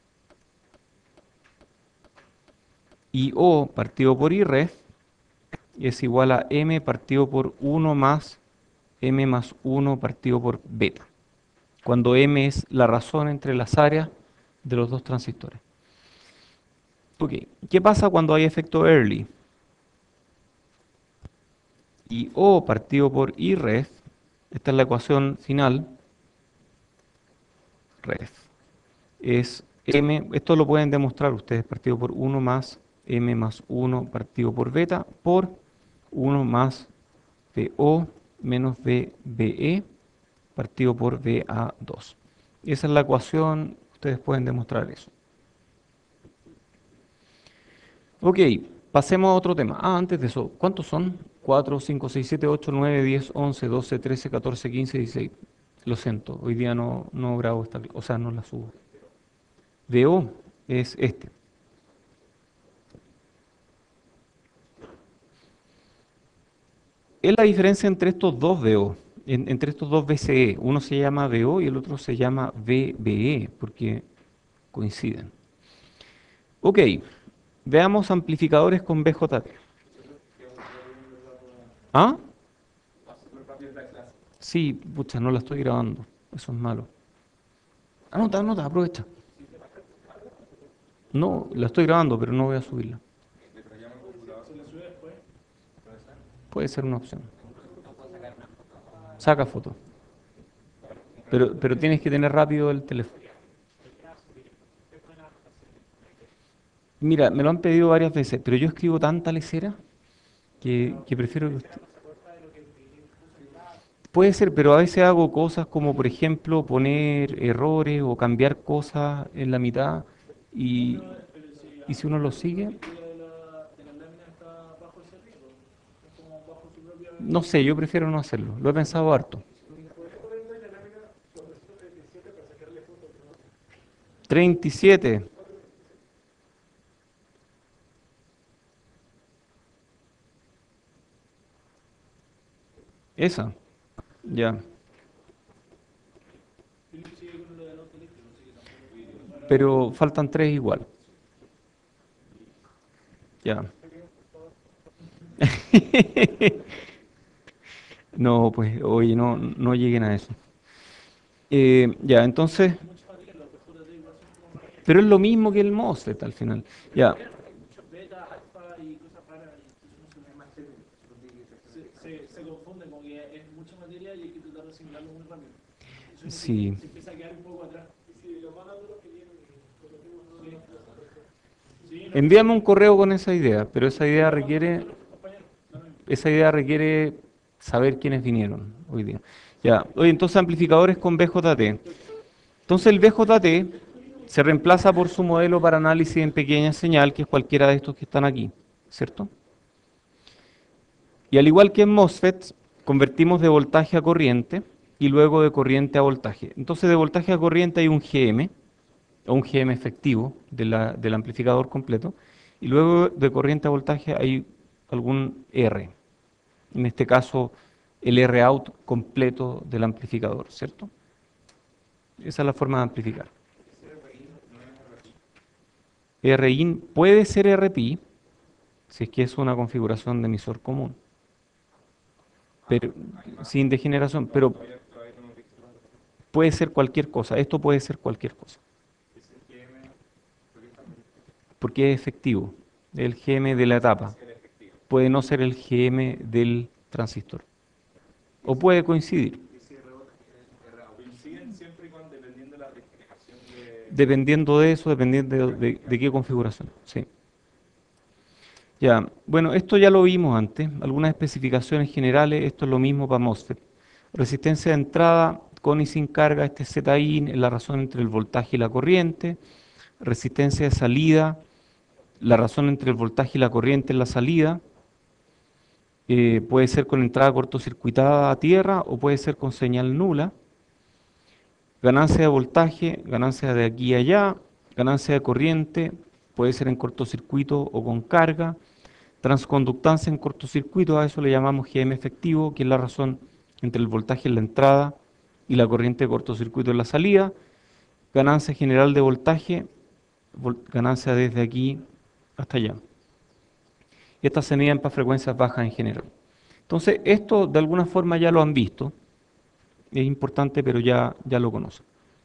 Speaker 1: IO partido por I ref es igual a M partido por 1 más M más 1 partido por beta, cuando M es la razón entre las áreas de los dos transistores. Ok, ¿qué pasa cuando hay efecto Early? IO partido por I ref, esta es la ecuación final, ref, es M, esto lo pueden demostrar ustedes, partido por 1 más M más 1 partido por beta, por 1 más BO menos BBE partido por BA2. Esa es la ecuación, ustedes pueden demostrar eso. Ok, pasemos a otro tema. Antes de eso, ¿cuántos son? 4, 5, 6, 7, 8, 9, 10, 11, 12, 13, 14, 15, 16. Lo siento, hoy día no grabo esta, o sea, no la subo. BO es este. Es la diferencia entre estos dos BO, entre estos dos BCE. Uno se llama BO y el otro se llama BBE, porque coinciden. Ok, veamos amplificadores con BJT. ¿Ah? Sí, pucha, no la estoy grabando. Eso es malo. Anota, anota, aprovecha. No, la estoy grabando, pero no voy a subirla. Puede ser una opción. Saca foto. Pero tienes que tener rápido el teléfono. Mira, me lo han pedido varias veces, pero yo escribo tanta lecera que prefiero que usted... Puede ser, pero a veces hago cosas como, por ejemplo, poner errores o cambiar cosas en la mitad y,
Speaker 3: Pero si
Speaker 1: y si uno lo
Speaker 3: la
Speaker 1: sigue,
Speaker 3: estructura de la lámina está bajo ese riesgo, es como bajo su propia...
Speaker 1: no sé, yo prefiero no hacerlo. Lo he pensado harto.
Speaker 3: ¿Puedes ponerle la lámina con 237 para sacarle fotos?
Speaker 1: 37. Esa. Ya. Pero faltan 3 igual. Ya. No, pues, oye, no lleguen a eso. Ya, entonces, pero es lo mismo que el MOSFET al final. Ya,
Speaker 3: Beta, alfa y cosas raras, y entonces uno se confunde, como que es mucha materia y hay que tratar de asimilarlo muy rápido. Eso uno
Speaker 1: sí.
Speaker 3: se empieza a quedar un poco atrás. Y si los más duros que vienen, por lo menos no sí, no,
Speaker 1: Envíame un correo con esa idea, pero esa idea requiere saber quiénes vinieron hoy día. Ya, oye, entonces amplificadores con BJT. Entonces el BJT se reemplaza por su modelo para análisis en pequeña señal, que es cualquiera de estos que están aquí, ¿cierto? Y al igual que en MOSFET, convertimos de voltaje a corriente y luego de corriente a voltaje. Entonces de voltaje a corriente hay un GM, o un GM efectivo del amplificador completo, y luego de corriente a voltaje hay algún R, en este caso el R out completo del amplificador, ¿cierto? Esa es la forma de amplificar. R in puede ser RPI, si es que es una configuración de emisor común, pero sin degeneración, pero puede ser cualquier cosa, esto puede ser cualquier cosa, porque es efectivo, el GM de la etapa, puede no ser el GM del transistor, o puede coincidir,
Speaker 2: Coinciden siempre y cuando dependiendo de la refrigeración de...
Speaker 1: dependiendo de eso, dependiendo de qué configuración, sí. Ya, bueno, esto ya lo vimos antes, algunas especificaciones generales, esto es lo mismo para MOSFET. Resistencia de entrada con y sin carga, este ZI es la razón entre el voltaje y la corriente. Resistencia de salida, la razón entre el voltaje y la corriente en la salida. Puede ser con entrada cortocircuitada a tierra o puede ser con señal nula. Ganancia de voltaje, ganancia de aquí a allá, ganancia de corriente, puede ser en cortocircuito o con carga. Transconductancia en cortocircuito, a eso le llamamos GM efectivo, que es la razón entre el voltaje en la entrada y la corriente de cortocircuito en la salida. Ganancia general de voltaje, ganancia desde aquí hasta allá. Y estas se miden para frecuencias bajas en general. Entonces, esto de alguna forma ya lo han visto. Es importante, pero ya lo conocen.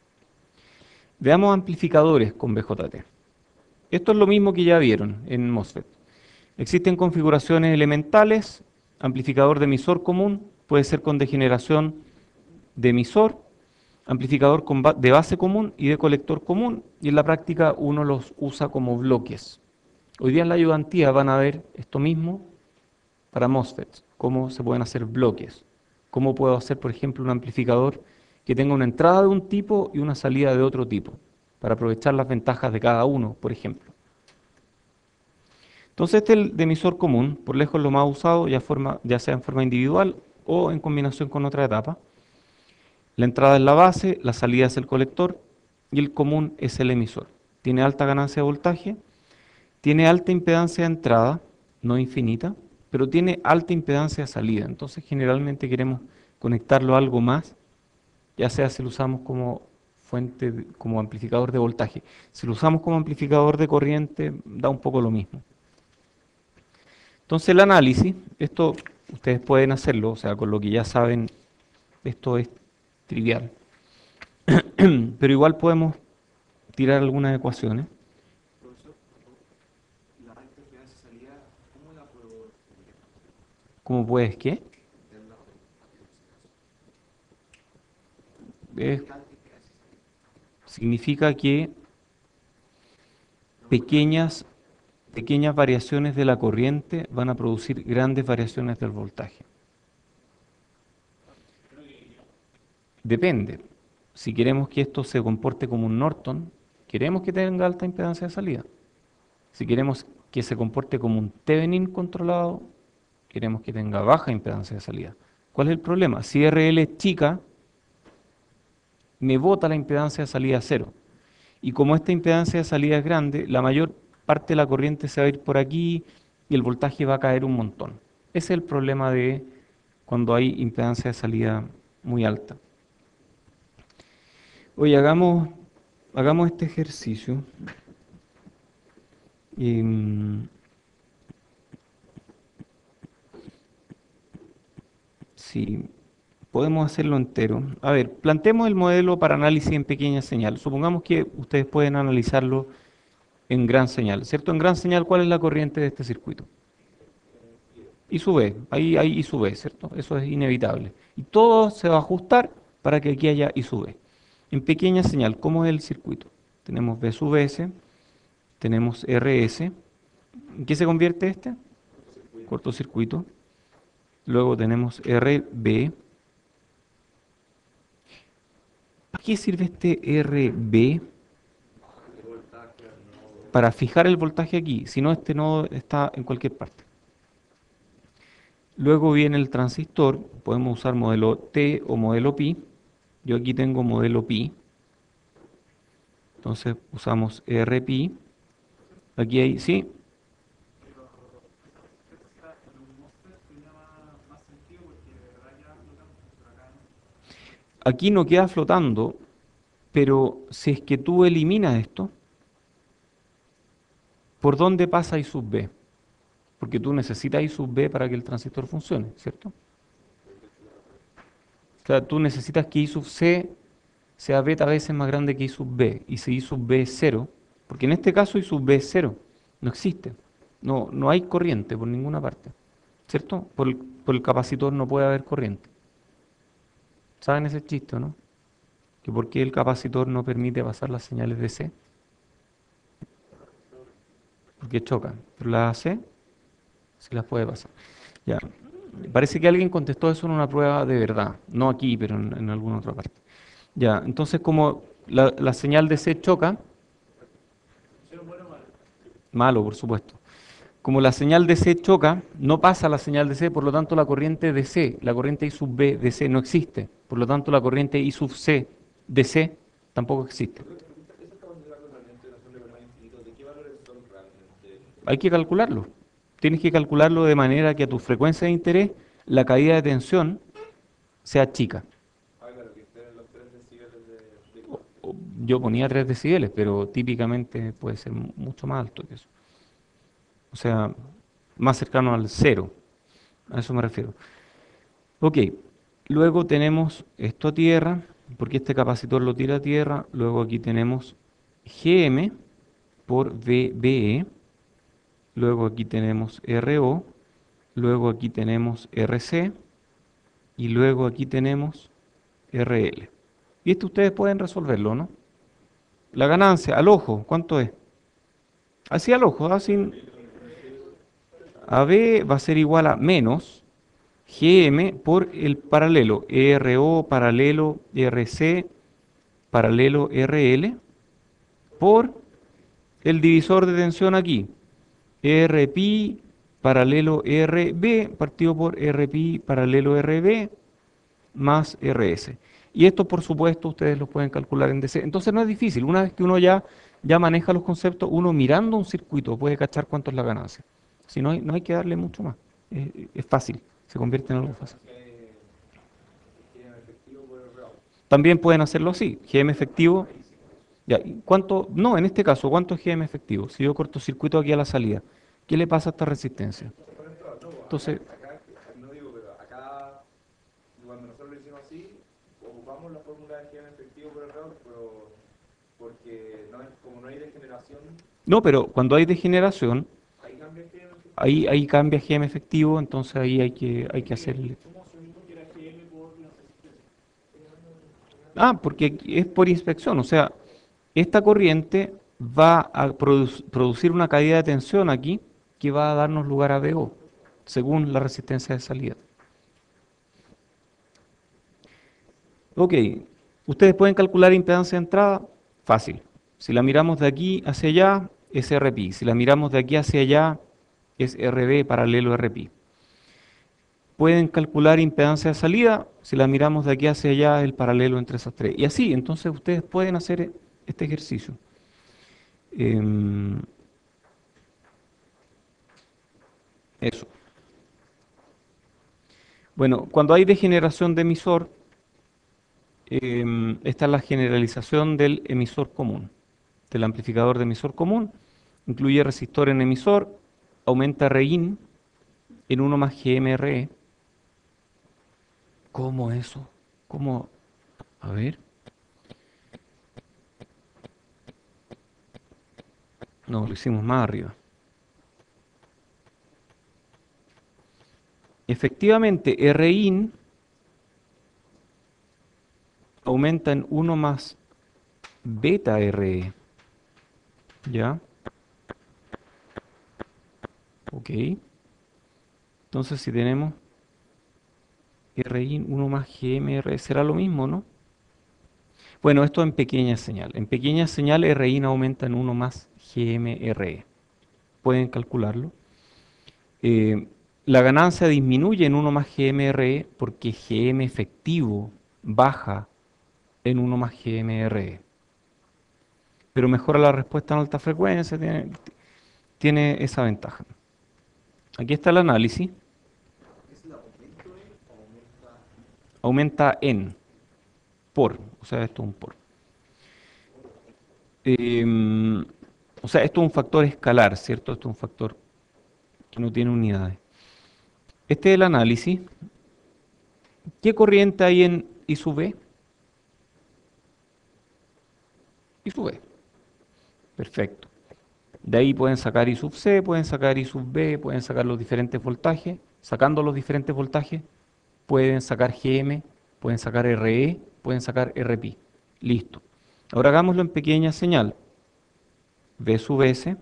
Speaker 1: Veamos amplificadores con BJT. Esto es lo mismo que ya vieron en MOSFET. Existen configuraciones elementales, amplificador de emisor común, puede ser con degeneración de emisor, amplificador de base común y de colector común, y en la práctica uno los usa como bloques. Hoy día en la ayudantía van a ver esto mismo para MOSFETs, cómo se pueden hacer bloques. Cómo puedo hacer, por ejemplo, un amplificador que tenga una entrada de un tipo y una salida de otro tipo, para aprovechar las ventajas de cada uno, por ejemplo. Entonces este es el de emisor común, por lejos lo más usado, ya sea en forma individual o en combinación con otra etapa. La entrada es la base, la salida es el colector y el común es el emisor. Tiene alta ganancia de voltaje, tiene alta impedancia de entrada, no infinita, pero tiene alta impedancia de salida. Entonces generalmente queremos conectarlo a algo más, ya sea si lo usamos como fuente, como amplificador de voltaje. Si lo usamos como amplificador de corriente, da un poco lo mismo. Entonces el análisis, esto ustedes pueden hacerlo, o sea, con lo que ya saben, esto es trivial. Pero igual podemos tirar algunas ecuaciones.
Speaker 2: Profesor, la alta impedancia de salida, ¿cómo la puedo explicar?
Speaker 1: ¿Cómo puedes qué? Significa que pequeñas variaciones de la corriente van a producir grandes variaciones del voltaje. Depende. Si queremos que esto se comporte como un Norton, queremos que tenga alta impedancia de salida. Si queremos que se comporte como un Thevenin controlado, queremos que tenga baja impedancia de salida. ¿Cuál es el problema? Si RL es chica, me bota la impedancia de salida a cero. Y como esta impedancia de salida es grande, la mayor parte de la corriente se va a ir por aquí y el voltaje va a caer un montón. Ese es el problema de cuando hay impedancia de salida muy alta. Oye, hagamos este ejercicio. Si podemos hacerlo entero. A ver, planteemos el modelo para análisis en pequeña señal. Supongamos que ustedes pueden analizarlo en gran señal, ¿cierto? En gran señal, ¿cuál es la corriente de este circuito? I sub B, ahí hay I sub B, ¿cierto? Eso es inevitable. Y todo se va a ajustar para que aquí haya I sub B. En pequeña señal, ¿cómo es el circuito? Tenemos B sub S, tenemos RS. ¿En qué se convierte este? Cortocircuito. Luego tenemos RB. ¿Para qué sirve este RB? Para fijar el voltaje aquí, si no este nodo está en cualquier parte. Luego viene el transistor, podemos usar modelo T o modelo pi. Yo aquí tengo modelo pi. Entonces usamos RPi. Aquí hay, ¿sí? Aquí no queda flotando, pero si es que tú eliminas esto, ¿por dónde pasa I sub B? Porque tú necesitas I sub B para que el transistor funcione, ¿cierto? O sea, tú necesitas que I sub C sea beta veces más grande que I sub B. Y si I sub B es 0, porque en este caso I sub B es 0, no existe. No hay corriente por ninguna parte, ¿cierto? Por el capacitor no puede haber corriente. ¿Saben ese chiste, no? Que por qué el capacitor no permite pasar las señales de C. Porque chocan. Pero las AC sí las puede pasar. Ya. Parece que alguien contestó eso en una prueba de verdad. No aquí, pero en alguna otra parte. Ya, entonces como la señal de C choca,
Speaker 3: ¿Cero bueno o malo?
Speaker 1: malo por supuesto, como la señal de C choca, no pasa la señal de C, por lo tanto la corriente de C, la corriente I sub B de C no existe, por lo tanto la corriente I sub C de C tampoco existe.
Speaker 2: Esa capacidad corriente no son de verdad infinitos. ¿De qué valores son realmente?
Speaker 1: Hay que calcularlo. Tienes que calcularlo de manera que a tu frecuencia de interés la caída de tensión sea chica.
Speaker 2: Ah, claro, que estén en los 3 decibeles de
Speaker 1: O-
Speaker 2: corte.
Speaker 1: Yo ponía 3 decibeles, pero típicamente puede ser mucho más alto que eso. O sea, más cercano al cero. A eso me refiero. Ok, luego tenemos esto a tierra, porque este capacitor lo tira a tierra. Luego aquí tenemos Gm por VBE. Luego aquí tenemos RO. Luego aquí tenemos RC. Y luego aquí tenemos RL. Y esto ustedes pueden resolverlo, ¿no? La ganancia al ojo, ¿cuánto es? Así al ojo, así. AB va a ser igual a menos GM por el paralelo, RO paralelo RC paralelo RL por el divisor de tensión aquí, RPi paralelo RB partido por RPi paralelo RB más RS. Y esto, por supuesto, ustedes lo pueden calcular en DC. Entonces no es difícil. Una vez que uno ya maneja los conceptos, uno mirando un circuito puede cachar cuánto es la ganancia. Si no hay, no hay que darle mucho más. Es fácil, se convierte en algo fácil.
Speaker 2: Que en efectivo por el real.
Speaker 1: También pueden hacerlo así. GM efectivo. Ya, ¿y ¿cuánto? No, en este caso, ¿cuánto es GM efectivo? Si yo cortocircuito aquí a la salida, ¿qué le pasa a esta resistencia?
Speaker 2: Por ejemplo, no,
Speaker 1: Entonces,
Speaker 2: acá, no digo, pero acá, cuando nosotros lo hicimos así, ocupamos la fórmula de GM efectivo por el real, pero porque no es, como no hay degeneración,
Speaker 1: no, pero cuando hay degeneración,
Speaker 2: ahí cambia el GM efectivo.
Speaker 1: ahí cambia GM efectivo, entonces ahí hay que hacer
Speaker 3: Porque ¿cómo asumimos que era GM por la resistencia?
Speaker 1: Ah, porque aquí es por inspección, o sea, esta corriente va a producir una caída de tensión aquí que va a darnos lugar a VO, según la resistencia de salida. Ok, ustedes pueden calcular impedancia de entrada, fácil. Si la miramos de aquí hacia allá, es RPi. Si la miramos de aquí hacia allá, es RB paralelo RPi. Pueden calcular impedancia de salida, si la miramos de aquí hacia allá, el paralelo entre esas tres. Y así, entonces ustedes pueden hacer este ejercicio. Em, Eso. Bueno, cuando hay degeneración de emisor, esta es la generalización del emisor común, del amplificador de emisor común. Incluye resistor en emisor, aumenta Rin en 1 más GMRE. ¿Cómo eso? ¿Cómo? A ver. No, lo hicimos más arriba. Efectivamente, Rin aumenta en 1 más beta RE. ¿Ya? Ok. Entonces, si tenemos Rin 1 más GMRE, será lo mismo, ¿no? Bueno, esto en pequeña señal. En pequeña señal, RIN aumenta en 1 más GMRE. Pueden calcularlo. Eh, la ganancia disminuye en 1 más GMRE porque GM efectivo baja en 1 más GMRE. Pero mejora la respuesta en alta frecuencia, tiene esa ventaja. Aquí está el análisis.
Speaker 2: ¿Es el aumento o aumenta?
Speaker 1: Aumenta en, por, o sea, esto es un por. Em, o sea, esto es un factor escalar, ¿cierto? Esto es un factor que no tiene unidades. Este es el análisis. ¿Qué corriente hay en I sub B? I sub B. Perfecto. De ahí pueden sacar I sub C, pueden sacar I sub B, pueden sacar los diferentes voltajes. Sacando los diferentes voltajes, pueden sacar GM, pueden sacar RE, pueden sacar RPi. Listo. Ahora hagámoslo en pequeña señal. V sub S,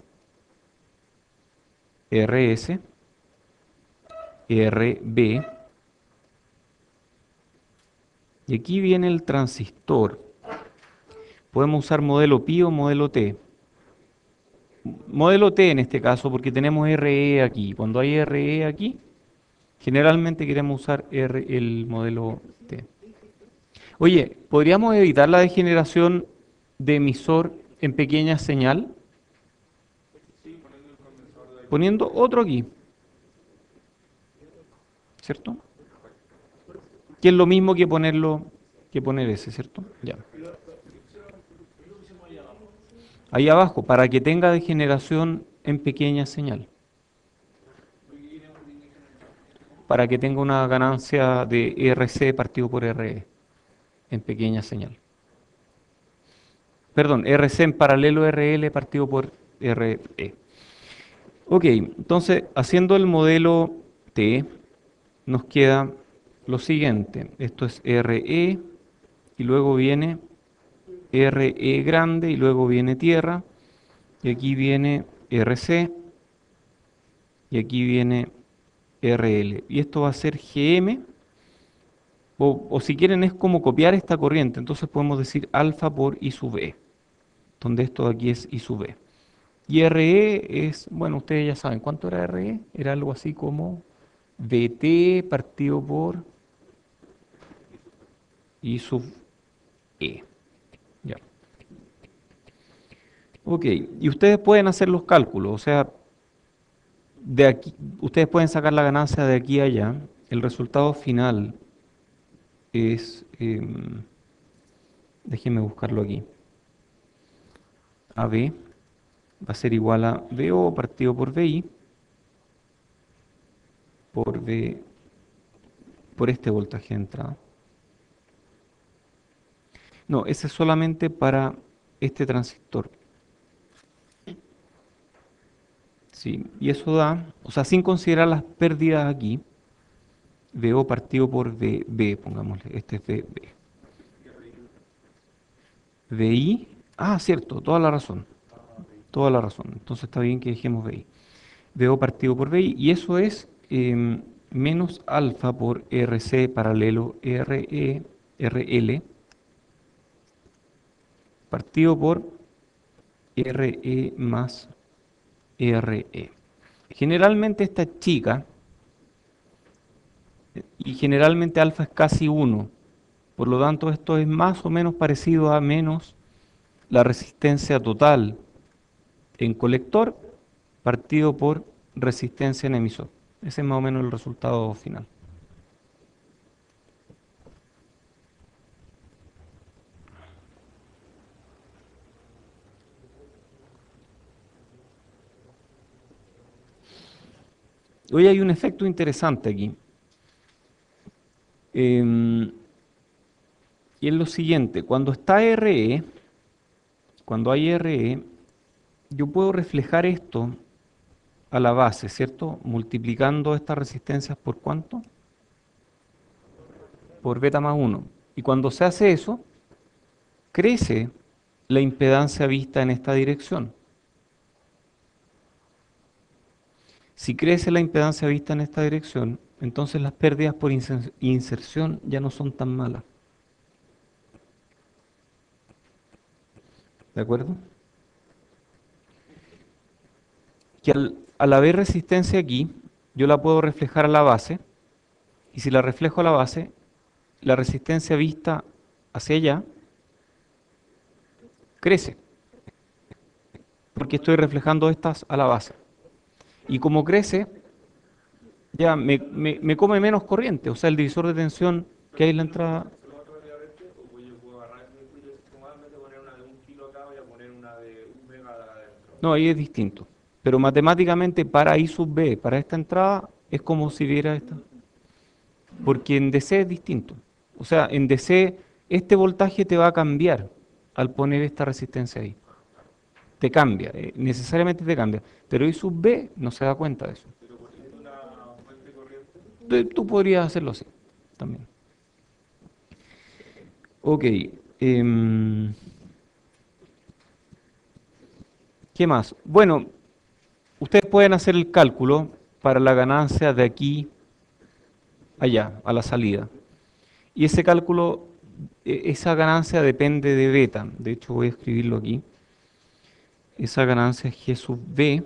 Speaker 1: RS, RB Y aquí viene el transistor. Podemos usar modelo pi o modelo T. Modelo T en este caso porque tenemos RE aquí. Cuando hay RE aquí, generalmente queremos usar el modelo T. Oye, ¿podríamos evitar la degeneración de emisor en pequeña señal? Poniendo otro aquí. ¿Cierto? Que es lo mismo que poner ese, ¿cierto? Ya. Ahí abajo, para que tenga degeneración en pequeña señal. Para que tenga una ganancia de RC partido por RE en pequeña señal. Perdón, RC en paralelo RL partido por RE. Ok, entonces haciendo el modelo T, nos queda lo siguiente. Esto es RE y luego viene RE grande y luego viene tierra. Y aquí viene RC y aquí viene RL. Y esto va a ser GM. O si quieren es como copiar esta corriente. Entonces podemos decir alfa por I sub E. Donde esto de aquí es I sub E. Y RE es, bueno, ustedes ya saben, ¿cuánto era RE? Era algo así como VT partido por I sub E. Ya. Ok, y ustedes pueden hacer los cálculos, o sea, de aquí, ustedes pueden sacar la ganancia de aquí a allá. El resultado final es, déjenme buscarlo aquí. AB va a ser igual a VO partido por VI por V por este voltaje de entrada. No, ese es solamente para este transistor. Sí, y eso da, o sea, sin considerar las pérdidas aquí, VO partido por VB, pongámosle, este es VB. VI, cierto, toda la razón. Toda la razón. Entonces está bien que dejemos VI. VO partido por VI, y eso es menos alfa por RC paralelo RL partido por RE más RE. Generalmente esta es chica y generalmente alfa es casi 1. Por lo tanto, esto es más o menos parecido a menos la resistencia total en colector partido por resistencia en emisor. Ese es más o menos el resultado final. Hoy hay un efecto interesante aquí. Y es lo siguiente, cuando está RE, cuando hay RE, yo puedo reflejar esto a la base, ¿cierto? Multiplicando estas resistencias por ¿cuánto? Por beta más 1. Y cuando se hace eso, crece la impedancia vista en esta dirección. Si crece la impedancia vista en esta dirección, entonces las pérdidas por inserción ya no son tan malas. ¿De acuerdo? Que al haber resistencia aquí, yo la puedo reflejar a la base, y si la reflejo a la base, la resistencia vista hacia allá crece, porque estoy reflejando estas a la base. Y como crece, ya me come menos corriente, o sea, el divisor de tensión que hay en la entrada. No, ahí es distinto. Pero matemáticamente para I sub B, para esta entrada, es como si viera esta. Porque en DC es distinto. O sea, en DC este voltaje te va a cambiar al poner esta resistencia ahí. Te cambia, necesariamente te cambia. Pero I sub B no se da cuenta de eso. Tú podrías hacerlo así, también. Ok. ¿Qué más? Bueno, ustedes pueden hacer el cálculo para la ganancia de aquí allá, a la salida. Y ese cálculo esa ganancia depende de beta. De hecho, voy a escribirlo aquí. Esa ganancia es G sub B.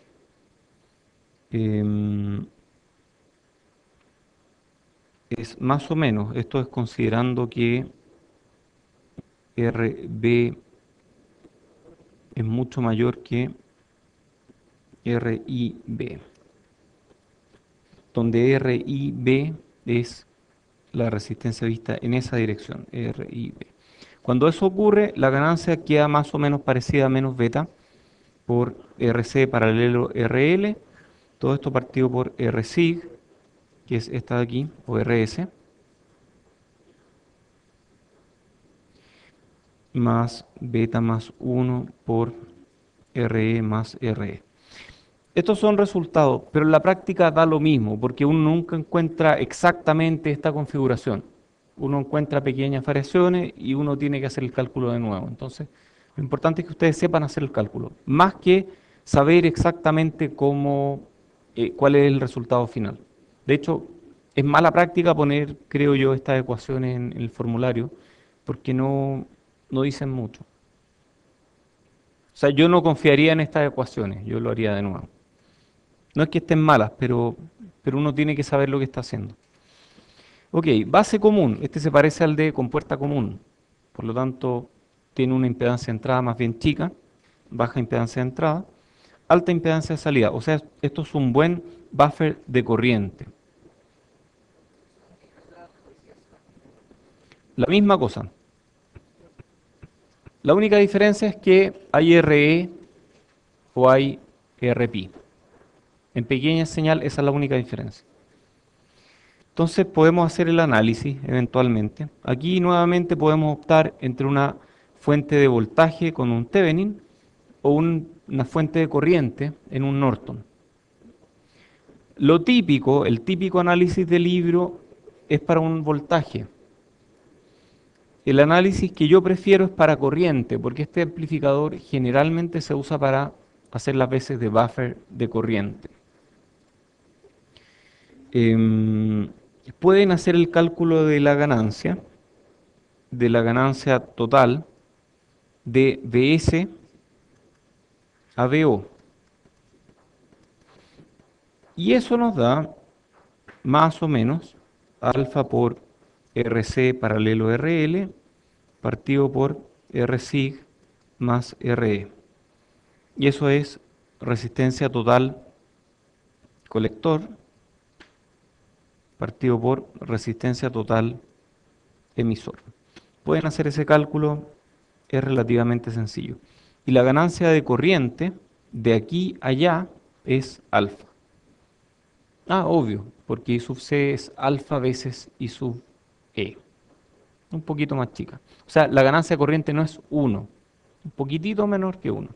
Speaker 1: Es más o menos, esto es considerando que RB es mucho mayor que RIB, donde RIB es la resistencia vista en esa dirección, RIB. Cuando eso ocurre, la ganancia queda más o menos parecida a menos beta por RC paralelo RL, todo esto partido por RSIG, que es esta de aquí, o RS, más beta más 1 por RE más RE. Estos son resultados, pero en la práctica da lo mismo, porque uno nunca encuentra exactamente esta configuración. Uno encuentra pequeñas variaciones y uno tiene que hacer el cálculo de nuevo. Entonces, lo importante es que ustedes sepan hacer el cálculo, más que saber exactamente cuál es el resultado final. De hecho, es mala práctica poner, creo yo, estas ecuaciones en el formulario, porque no dicen mucho. O sea, yo no confiaría en estas ecuaciones, yo lo haría de nuevo. No es que estén malas, pero uno tiene que saber lo que está haciendo. Ok, base común. Este se parece al de compuerta común. Por lo tanto, tiene una impedancia de entrada más bien chica, baja impedancia de entrada, alta impedancia de salida. O sea, esto es un buen buffer de corriente. La misma cosa. La única diferencia es que hay RE o hay RPi. En pequeña señal, esa es la única diferencia. Entonces podemos hacer el análisis eventualmente. Aquí nuevamente podemos optar entre una fuente de voltaje con un Thevenin o una fuente de corriente en un Norton. Lo típico, el típico análisis del libro es para un voltaje. El análisis que yo prefiero es para corriente, porque este amplificador generalmente se usa para hacer las veces de buffer de corriente. Pueden hacer el cálculo de la ganancia total de BS a BO. Y eso nos da más o menos alfa por RC paralelo RL partido por RSIG más RE. Y eso es resistencia total colector partido por resistencia total emisor. Pueden hacer ese cálculo, es relativamente sencillo. Y la ganancia de corriente de aquí a allá es alfa. Obvio, porque I sub C es alfa veces I sub E. Un poquito más chica. O sea, la ganancia de corriente no es 1, un poquitito menor que 1.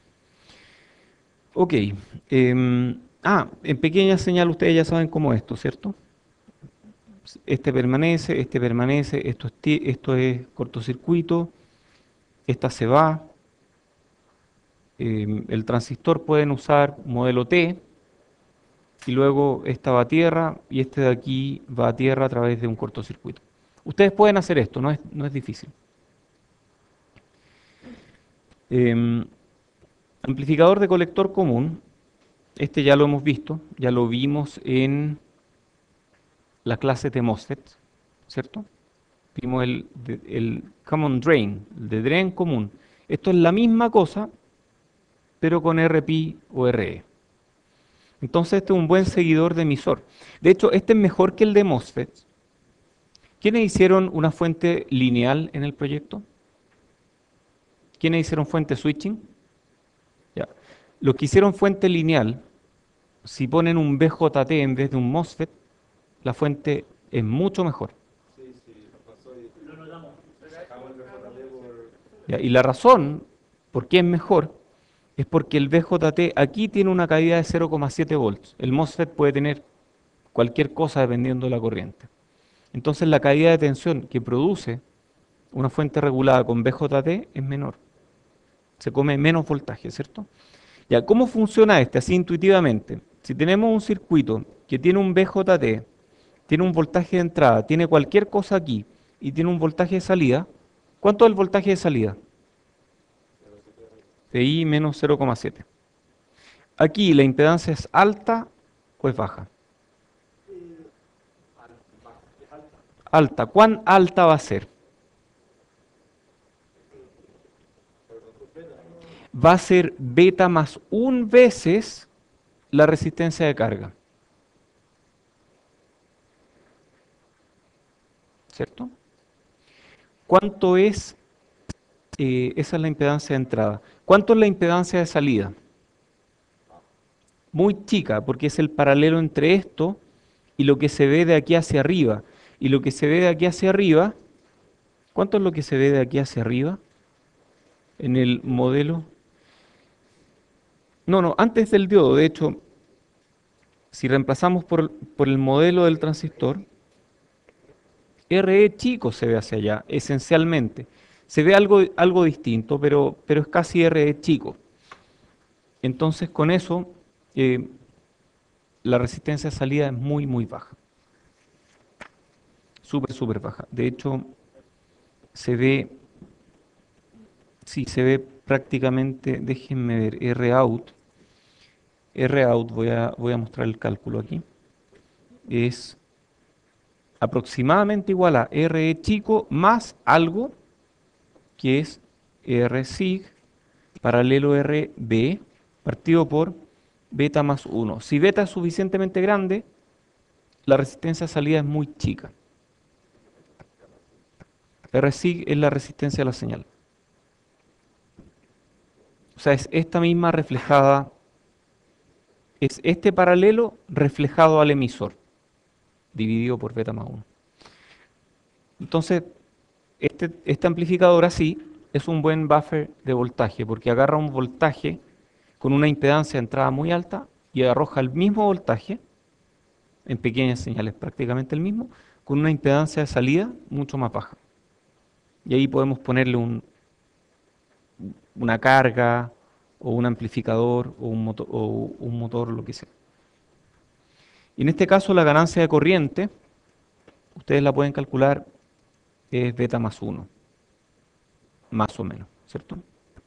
Speaker 1: Ok. En pequeña señal ustedes ya saben cómo es esto, ¿cierto? Este permanece, esto es cortocircuito, esta se va. El transistor pueden usar modelo T, y luego esta va a tierra, y este de aquí va a tierra a través de un cortocircuito. Ustedes pueden hacer esto, no es difícil. Amplificador de colector común, este ya lo hemos visto, ya lo vimos en la clase de MOSFET, ¿cierto? Vimos el common drain, el de drain común. Esto es la misma cosa, pero con RPi o RE. Entonces este es un buen seguidor de emisor. De hecho, este es mejor que el de MOSFET. ¿Quiénes hicieron una fuente lineal en el proyecto? ¿Quiénes hicieron fuente switching? Ya. Los que hicieron fuente lineal, si ponen un BJT en vez de un MOSFET, la fuente es mucho mejor.
Speaker 2: Sí, pasó y
Speaker 3: Lo notamos.
Speaker 2: sacamos el BJT por...
Speaker 1: Ya, y la razón por qué es mejor es porque el BJT aquí tiene una caída de 0,7 volts. El MOSFET puede tener cualquier cosa dependiendo de la corriente. Entonces la caída de tensión que produce una fuente regulada con BJT es menor. Se come menos voltaje, ¿cierto? Ya, ¿cómo funciona este? Así intuitivamente. Si tenemos un circuito que tiene un BJT, tiene un voltaje de entrada, tiene cualquier cosa aquí, y tiene un voltaje de salida. ¿Cuánto es el voltaje de salida? TI menos 0,7. Aquí la impedancia es alta o es baja. Alta. ¿Cuán alta va a ser? Va a ser beta más 1 veces la resistencia de carga. ¿Cierto? ¿Cuánto es? Esa es la impedancia de entrada. ¿Cuánto es la impedancia de salida? Muy chica, porque es el paralelo entre esto y lo que se ve de aquí hacia arriba. Y lo que se ve de aquí hacia arriba, ¿cuánto es lo que se ve de aquí hacia arriba? En el modelo. No, antes del diodo. De hecho, si reemplazamos por el modelo del transistor, RE chico se ve hacia allá, esencialmente. Se ve algo distinto, pero es casi RE chico. Entonces, con eso, la resistencia de salida es muy, muy baja. Súper, súper baja. De hecho, se ve, sí, se ve prácticamente, déjenme ver, Rout, voy a mostrar el cálculo aquí, es aproximadamente igual a RE chico más algo que es R sig paralelo RB partido por beta más 1. Si beta es suficientemente grande, la resistencia de salida es muy chica. R sig es la resistencia de la señal. O sea, es esta misma reflejada, es este paralelo reflejado al emisor, dividido por beta más 1. Entonces, este amplificador así es un buen buffer de voltaje, porque agarra un voltaje con una impedancia de entrada muy alta y arroja el mismo voltaje, en pequeñas señales prácticamente el mismo, con una impedancia de salida mucho más baja. Y ahí podemos ponerle una carga, o un amplificador, o un motor, lo que sea. Y en este caso la ganancia de corriente, ustedes la pueden calcular, es beta más 1, más o menos, ¿cierto?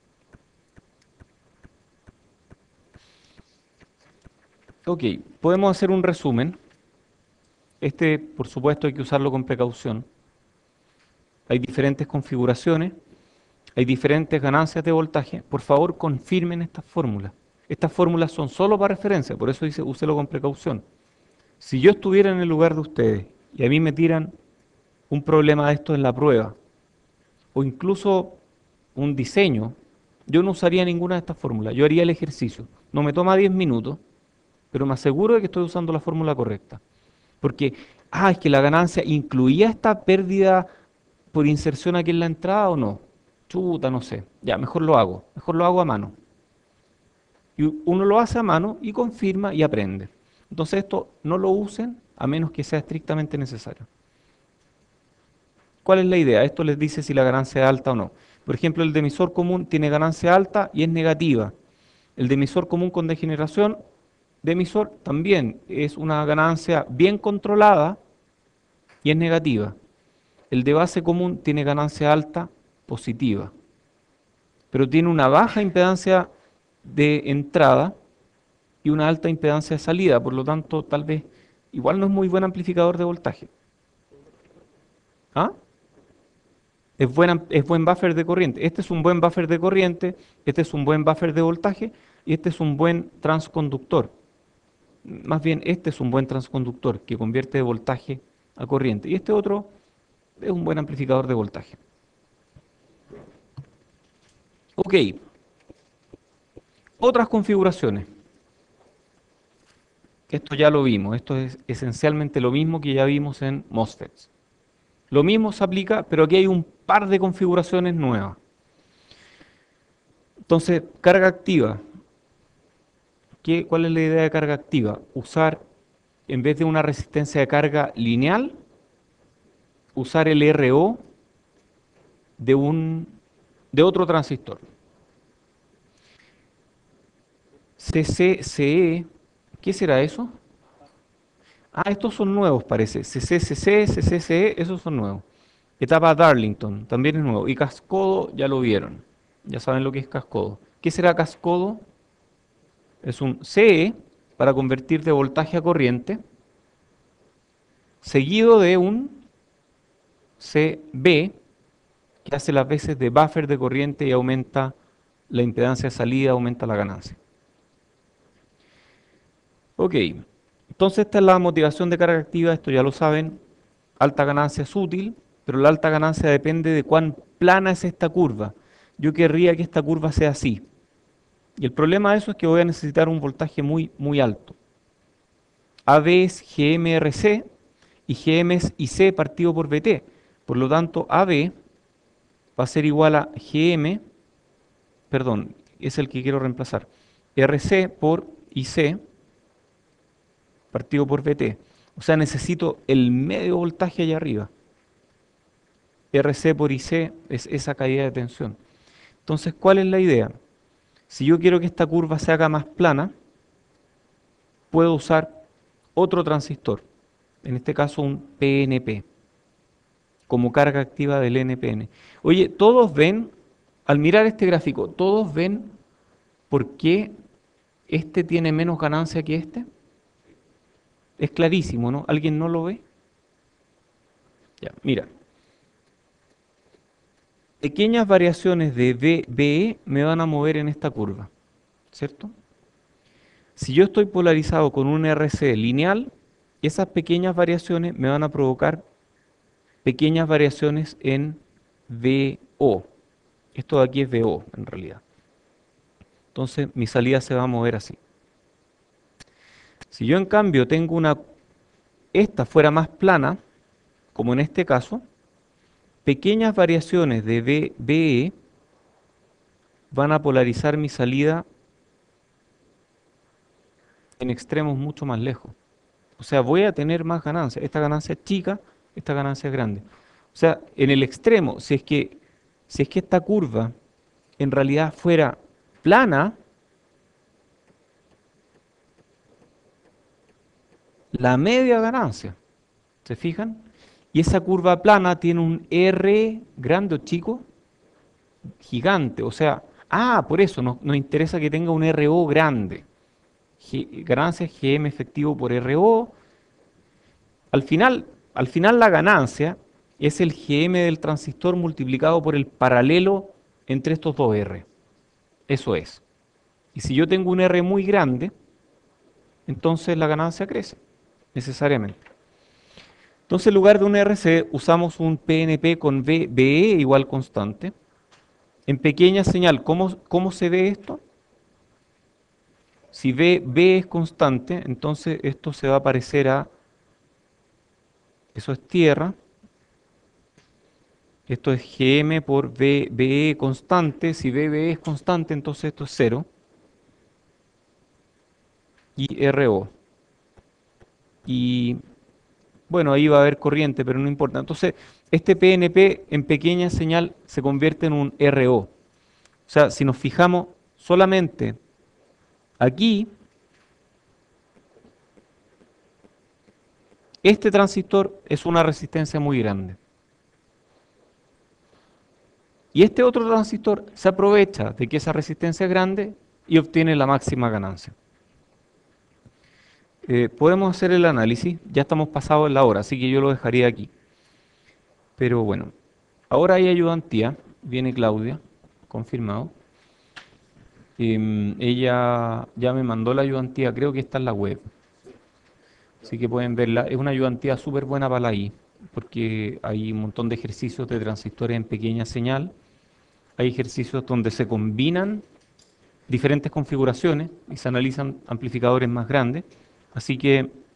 Speaker 1: Ok, podemos hacer un resumen. Este, por supuesto, hay que usarlo con precaución. Hay diferentes configuraciones, hay diferentes ganancias de voltaje. Por favor, confirmen estas fórmulas. Estas fórmulas son solo para referencia, por eso dice úselo con precaución. Si yo estuviera en el lugar de ustedes y a mí me tiran un problema de esto en la prueba, o incluso un diseño, yo no usaría ninguna de estas fórmulas, yo haría el ejercicio. No me toma 10 minutos, pero me aseguro de que estoy usando la fórmula correcta. Porque, es que la ganancia incluía esta pérdida por inserción aquí en la entrada o no. Chuta, no sé. Ya, mejor lo hago a mano. Y uno lo hace a mano y confirma y aprende. Entonces esto no lo usen a menos que sea estrictamente necesario. ¿Cuál es la idea? Esto les dice si la ganancia es alta o no. Por ejemplo, el de emisor común tiene ganancia alta y es negativa. El de emisor común con degeneración de emisor también es una ganancia bien controlada y es negativa. El de base común tiene ganancia alta positiva, pero tiene una baja impedancia de entrada y una alta impedancia de salida, por lo tanto tal vez igual no es muy buen amplificador de voltaje. ¿Ah? Es buen buffer de corriente. Este es un buen buffer de corriente, este es un buen buffer de voltaje y este es un buen transconductor. Más bien, este es un buen transconductor que convierte de voltaje a corriente. Y este otro es un buen amplificador de voltaje. Ok. Otras configuraciones. Esto ya lo vimos. Esto es esencialmente lo mismo que ya vimos en MOSFETs. Lo mismo se aplica, pero aquí hay un par de configuraciones nuevas. Entonces, carga activa. ¿Cuál es la idea de carga activa? Usar, en vez de una resistencia de carga lineal, usar el RO de otro transistor. CC-CE, ¿qué será eso? Estos son nuevos parece. CC-CC, CC-CE, esos son nuevos. Etapa Darlington, también es nuevo. Y cascodo, ya lo vieron. Ya saben lo que es cascodo. ¿Qué será cascodo? Es un CE para convertir de voltaje a corriente, seguido de un CB, que hace las veces de buffer de corriente y aumenta la impedancia de salida, aumenta la ganancia. Ok, entonces esta es la motivación de carga activa, esto ya lo saben. Alta ganancia es útil, pero la alta ganancia depende de cuán plana es esta curva. Yo querría que esta curva sea así. Y el problema de eso es que voy a necesitar un voltaje muy, muy alto. AB es GMRC y GM es IC partido por VT. Por lo tanto, AB va a ser igual a GM, perdón, es el que quiero reemplazar, RC por IC partido por VT. O sea, necesito el medio voltaje allá arriba. RC por IC es esa caída de tensión. Entonces, ¿cuál es la idea? Si yo quiero que esta curva se haga más plana, puedo usar otro transistor, en este caso un PNP, como carga activa del NPN. Oye, todos ven, al mirar este gráfico, todos ven por qué este tiene menos ganancia que este. Es clarísimo, ¿no? ¿Alguien no lo ve? Ya, mira. Pequeñas variaciones de VBE me van a mover en esta curva, ¿cierto? Si yo estoy polarizado con un RC lineal, esas pequeñas variaciones me van a provocar pequeñas variaciones en VO. Esto de aquí es VO, en realidad. Entonces, mi salida se va a mover así. Si yo, en cambio, tengo esta fuera más plana, como en este caso, pequeñas variaciones de VBE van a polarizar mi salida en extremos mucho más lejos. O sea, voy a tener más ganancia. Esta ganancia es chica, esta ganancia es grande. O sea, en el extremo, si es que esta curva en realidad fuera plana, la media ganancia, ¿se fijan? Y esa curva plana tiene un R grande o chico, gigante. O sea, por eso nos interesa que tenga un RO grande. Ganancia GM efectivo por RO. Al final la ganancia es el GM del transistor multiplicado por el paralelo entre estos dos R. Eso es. Y si yo tengo un R muy grande, entonces la ganancia crece, necesariamente. Entonces, en lugar de un RC, usamos un PNP con VBE igual constante. En pequeña señal, ¿cómo se ve esto? Si B es constante, entonces esto se va a parecer a, eso es tierra, esto es GM por VBE constante, si VBE es constante, entonces esto es 0, y RO. Y bueno, ahí va a haber corriente, pero no importa. Entonces, este PNP en pequeña señal se convierte en un RO. O sea, si nos fijamos solamente aquí, este transistor es una resistencia muy grande. Y este otro transistor se aprovecha de que esa resistencia es grande y obtiene la máxima ganancia. Podemos hacer el análisis, ya estamos pasados en la hora, así que yo lo dejaría aquí. Pero bueno, ahora hay ayudantía, viene Claudia, confirmado. Ella ya me mandó la ayudantía, creo que está en la web. Así que pueden verla. Es una ayudantía súper buena para la I, porque hay un montón de ejercicios de transistores en pequeña señal. Hay ejercicios donde se combinan diferentes configuraciones y se analizan amplificadores más grandes. Así que